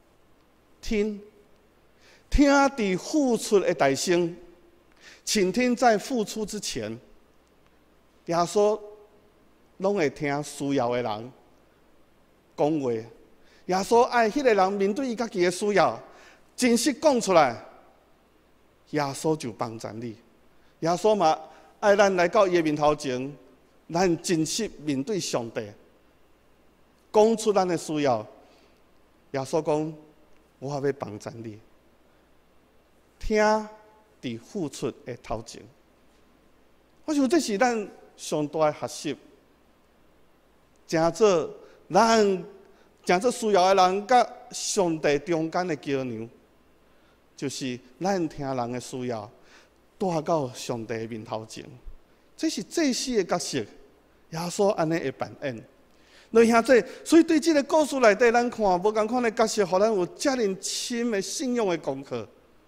伫付出的大声，倾听在付出之前，耶稣拢会听需要的人讲话。耶稣爱迄个人面对伊家己的需要，真实讲出来，耶稣就帮助你。耶稣嘛爱咱来到伊的面头前，咱真实面对上帝，讲出咱的需要。耶稣讲：“我要帮助你。”听伫付出的头前，我想这是咱上大的学习。真做需要的人，甲上帝中间的桥梁，就是咱听人的需要。带到上帝面头前，这是祭司的角色。耶稣安尼会扮演。那兄弟，所以对这个故事内底，咱看无共款的角色，互咱有遮尔深的信仰的功课。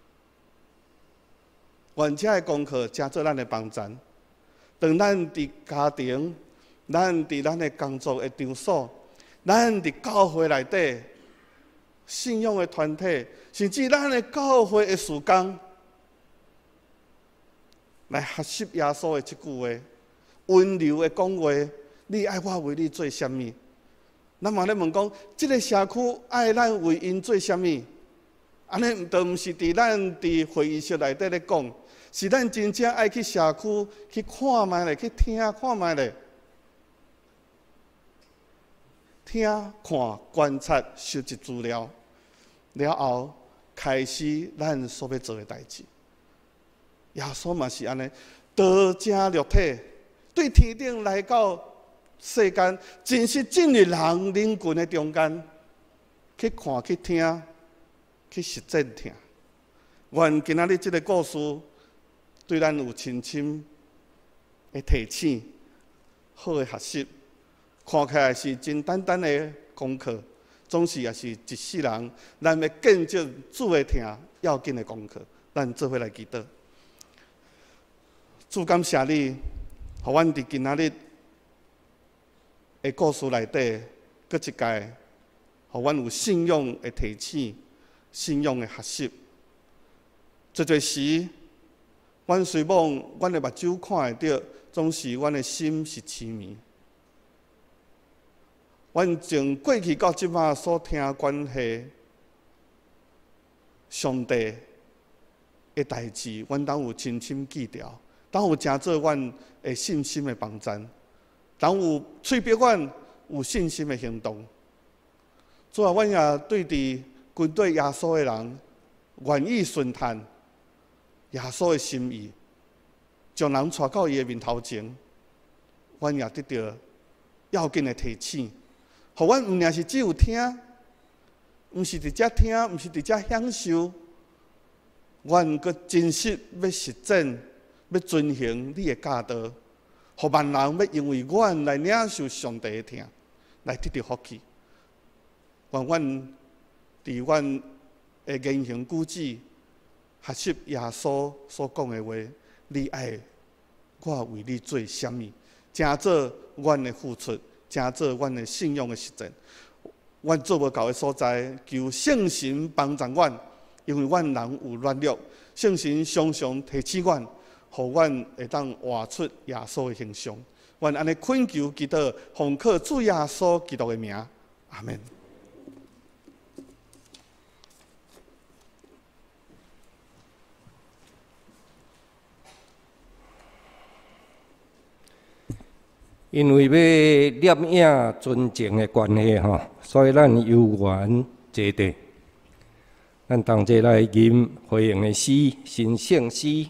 愿这的功课真做咱的帮助。当咱伫家庭，咱伫咱的工作的场所，咱伫教会内底信仰的团体，甚至咱的教会的事工。来学习耶稣的这句话，温柔的讲话，你爱我为你做啥物？咱嘛咧问讲，这个社区爱咱为因做啥物？安尼都毋是伫咱伫会议室内底咧讲，是咱真正爱去社区去看卖咧，去听看卖咧，听看观察收集资料，了后开始咱所要做的代志。耶稣嘛是安尼，道成肉体，对天顶来到世间，真是进入人群的中间，去看、去听、去实践听。愿今仔日这个故事对咱有深深的提醒，好的学习。看起来是真简单的功课，总是也是一世人咱要见证主的听要紧的功课。咱做伙来祈祷。主感谢你，互阮伫今仔日的故事内底，搁一届，互阮有信仰的提醒、信仰的学习。这时，阮虽望阮的目睭看会到，总是阮的心是痴迷。阮从过去到即马所听关系上帝的代志，阮当有深深记牢。当有诚做阮的信心的帮助，当有催逼阮有信心的行动。主啊，阮也对伫跟对耶稣的人，愿意顺探耶稣的心意，将人带到伊的面头前，阮也得到要紧的提醒，互阮毋仅是只有听，毋是伫遮听，毋是伫遮享受，阮阁真实要实践。要遵行你的教导，互万人要因为阮来领受上帝的听，来得到福气。愿阮伫阮会言行举止学习耶稣所讲的话，你爱我为你做什么？诚做阮的付出，诚做阮的信仰的实践。阮做无到的所在，求圣神帮助阮，因为阮人有软弱，圣神常常提醒阮，互阮会当活出耶稣的形象。阮安尼恳求祈祷，奉靠主耶稣基督的名，阿门。 因为要念影尊敬的关系吼，所以咱有缘坐地。咱同齐来吟回应的诗，神圣诗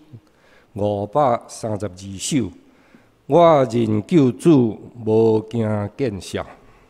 532首。我认救主，无惊见笑。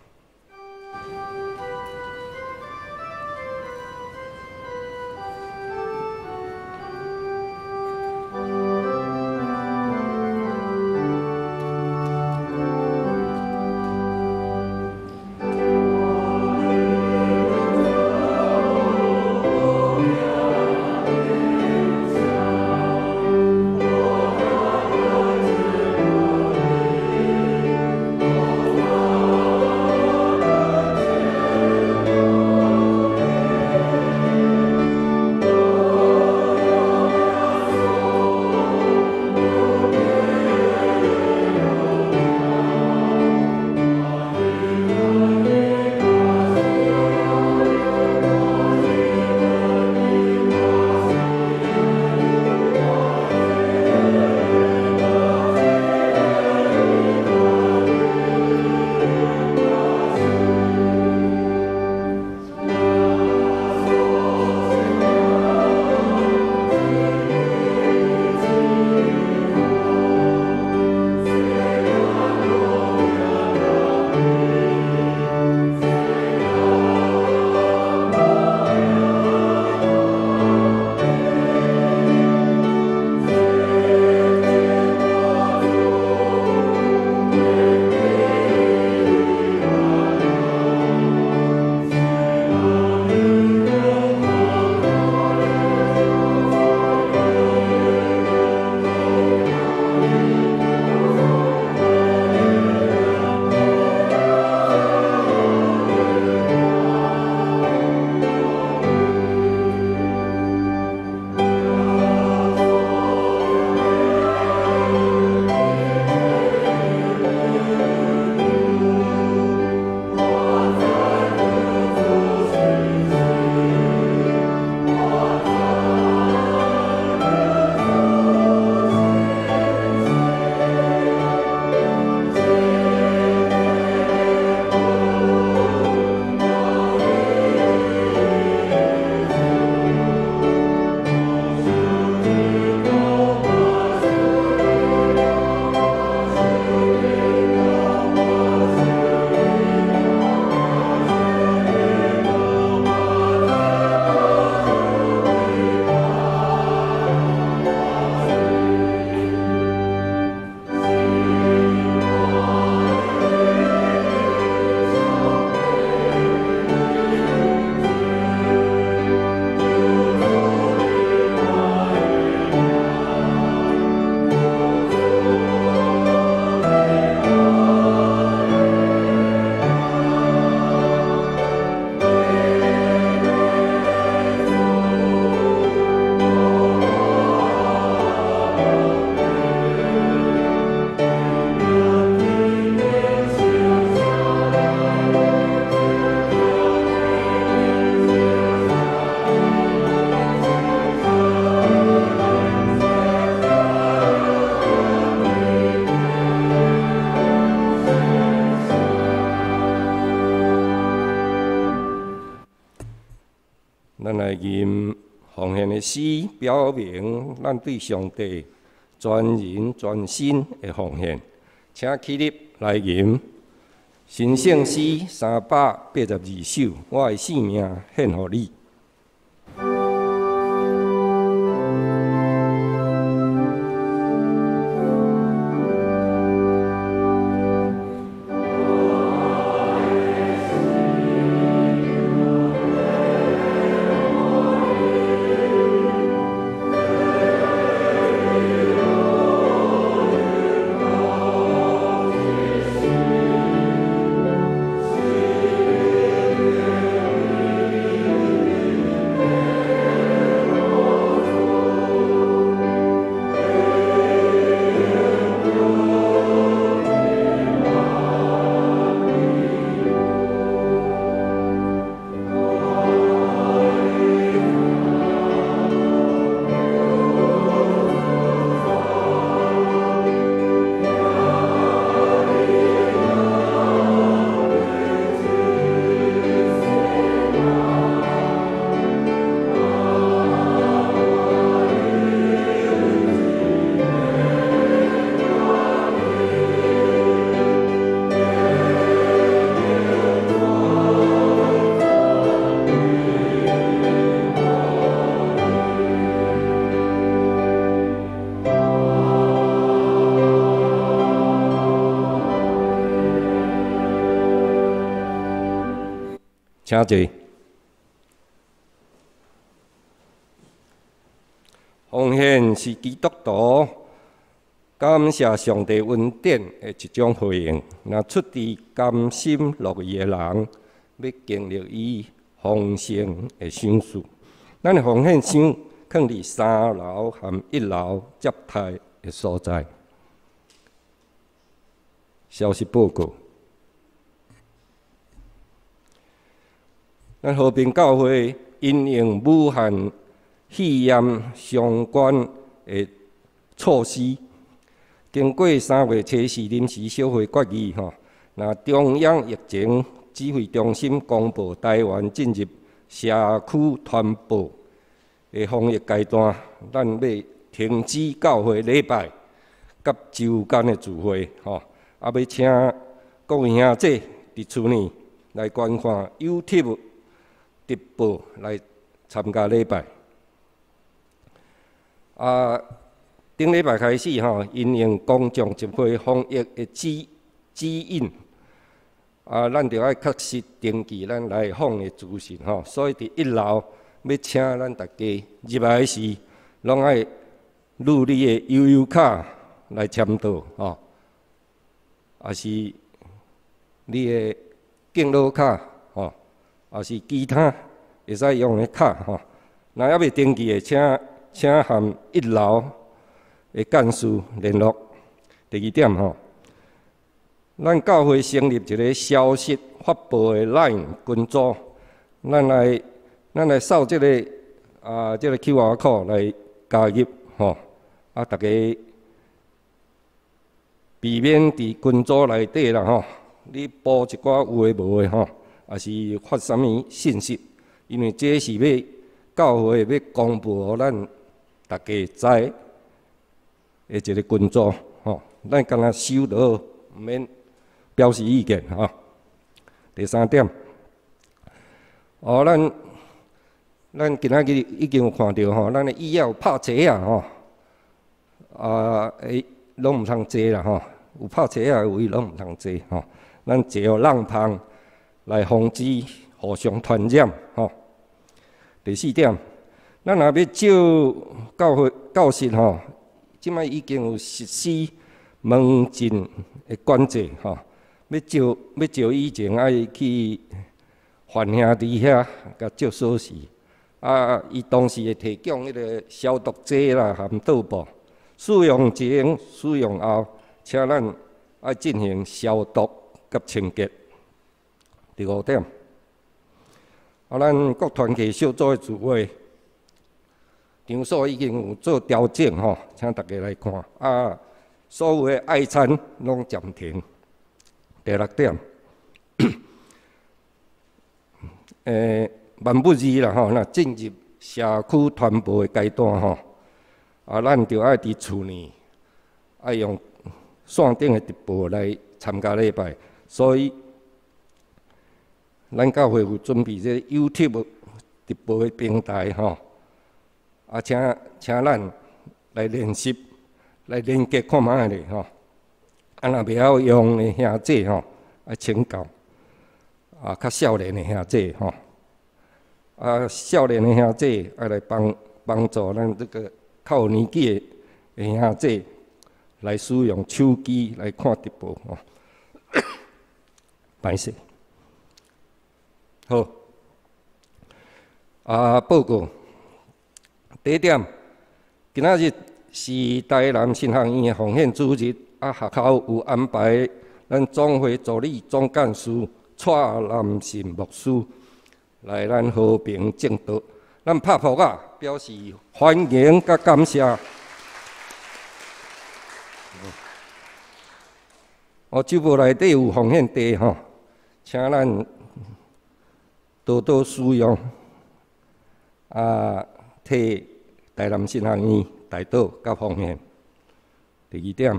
咱来吟奉献的诗，表明咱对上帝全人全心的奉献。请起立来吟神圣诗382首，我的性命献予你。 请坐。奉献是基督徒感谢上帝恩典的一种回应。若出自甘心乐意的人，要经历伊丰盛的赏赐。咱的奉献箱放伫3楼和1楼接待的所在。消息报告：咱和平教会因应武汉肺炎相关的措施，经过3月初4临时小会决议，那中央疫情指挥中心公布台湾进入社区传播的防疫阶段，咱要停止教会礼拜甲周间的聚会，要请各位兄弟伫厝内来观看 YouTube 直播来参加礼拜。顶礼拜开始因应公众集会防疫的指引，咱着爱确实登记咱来访的资讯所以伫1楼要请咱大家入来时，拢爱录你的悠游卡来签到也是你的敬老卡也是其他会使用的卡若还未登记的，请和1楼的干事联络。第2点咱教会成立一个消息发布的 LINE 群组，咱来扫这个QR code 来加入大家避免伫群组内底啦你报一寡有诶无诶也是发啥物信息，因为这是要教会要公布互咱大家知的一个群组咱敢若收到，毋免表示意见第3点，咱今仔日已经有看到咱的椅仔有拍车拢毋通坐啦有拍车的位拢毋通坐咱坐互人旁来防止互相传染第4点，咱若要照教室即摆已经有实施门禁的管制要照以前爱去范兄弟遐甲照锁匙伊当时会提供迄个消毒剂啦含倒布，使用前使用后，请咱爱进行消毒甲清洁。第5点，咱各团体小组的聚会场所已经有做调整请大家来看所有的爱餐拢暂停。第6点，万不如啦若进入社区传播的阶段咱就爱伫厝内爱用线顶的直播来参加礼拜，所以咱教会有准备这 YouTube 直播的平台请咱来练习，来连接看卖咧若袂晓用的兄弟爱请教较少年的兄弟少年的兄弟爱来帮助咱这个较有年纪的兄弟来使用手机来看直播歹势。好报告第1点，今仔日是台南新学院的奉献主日学校有安排咱总会助理总干事蔡南信牧师来咱和平正道，咱拍扑表示欢迎甲感谢。周报内底有奉献地请咱多多使用替台南新学院代祷甲奉献。第2点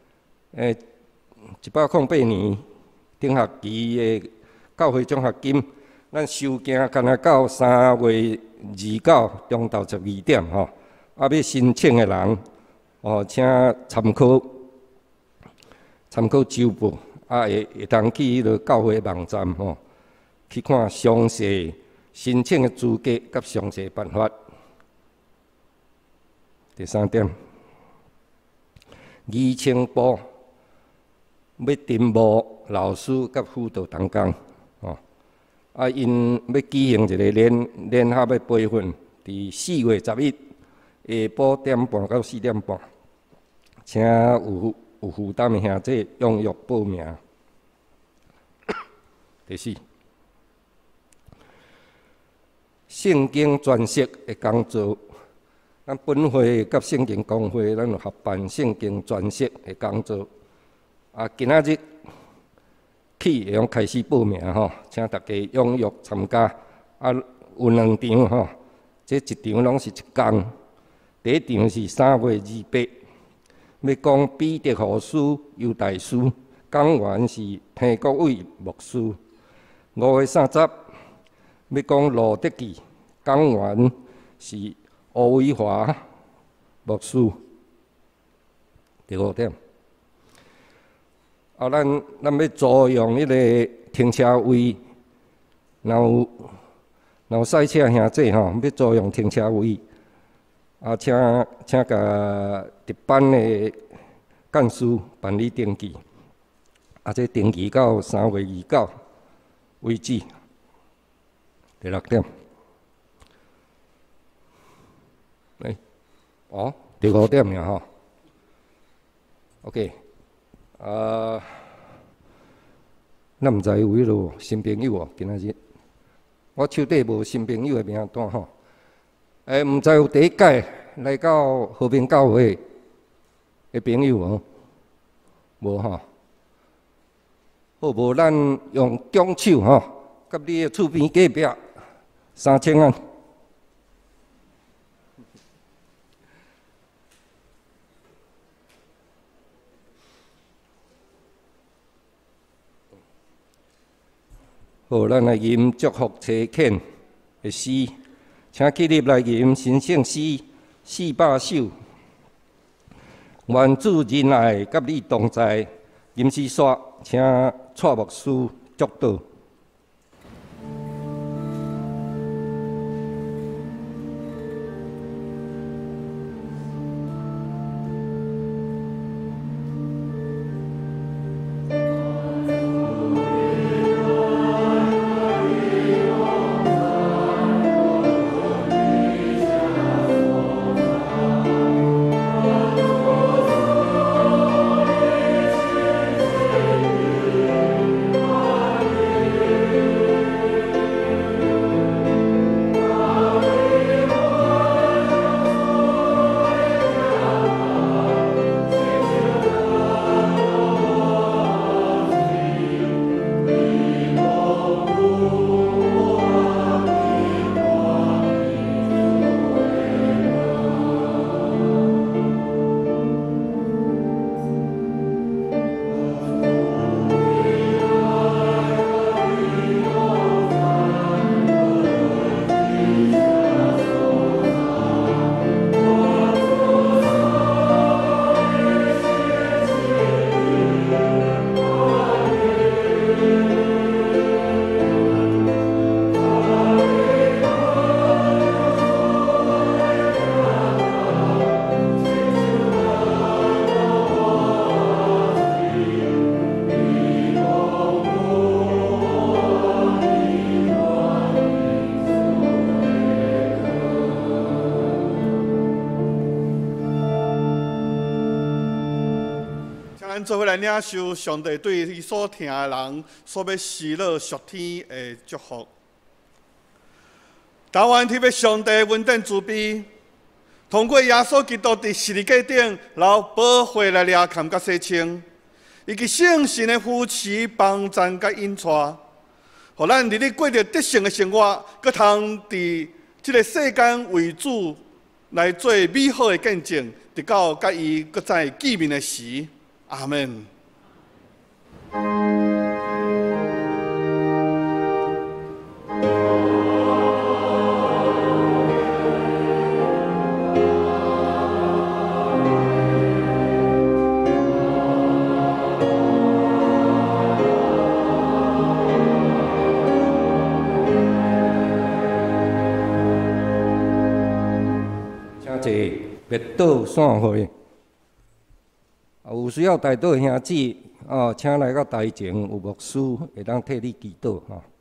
，108年顶学期的教会奖学金，咱收件干那到3月29中昼12点要申请的人请参考周报会当去迄个教会网站去看详细申请的资格甲详细办法。第三点，议程部要招募老师甲辅导同工，因要举行一个联合的培训，伫4月11日下晡1点半到4点半，请有负担的兄弟踊跃报名。第四，圣经专设的讲座，咱本会甲圣经公会，咱有合办圣经专设的讲座。今仔日起会用开始报名吼，请大家踊跃参加。有2场吼，这1场拢是1天。第一场是3月28，要讲彼得后书、犹大书，讲员是彭国伟牧师。5月30，要讲路德记，讲员是吴伟华牧师。第5点，咱要租用迄个停车位，若有赛车兄弟吼，要租用停车位，请甲值班的干事办理登记，这登记到3月29为止。第6点，第5点尔吼 ，OK， 咱毋知有迄落新朋友哦，今仔日我手底无新朋友的名单吼，毋知有第一届来到和平教会的朋友哦，无吼。好无咱用奖手吼，甲你的厝边隔壁3000元。好，咱来吟祝福车恳的诗，请起立来吟神圣诗400首。愿主仁爱甲你同在，吟诗煞，请蔡牧师祝祷。 咱做伙来领受上帝对伊所听的人所要施乐属天的祝福。但愿特别上帝恩典慈悲，通过耶稣基督伫十字架顶留宝血来掠砍甲洗清，以及圣神的扶持、帮赞甲引带，互咱伫咧过着得胜的生活，搁通伫即个世间为主来做美好的见证，直到甲伊搁再见面的时。阿门。 别岛散会。有需要台岛的兄姊哦，请来到台前有牧师会当替你祈祷吼。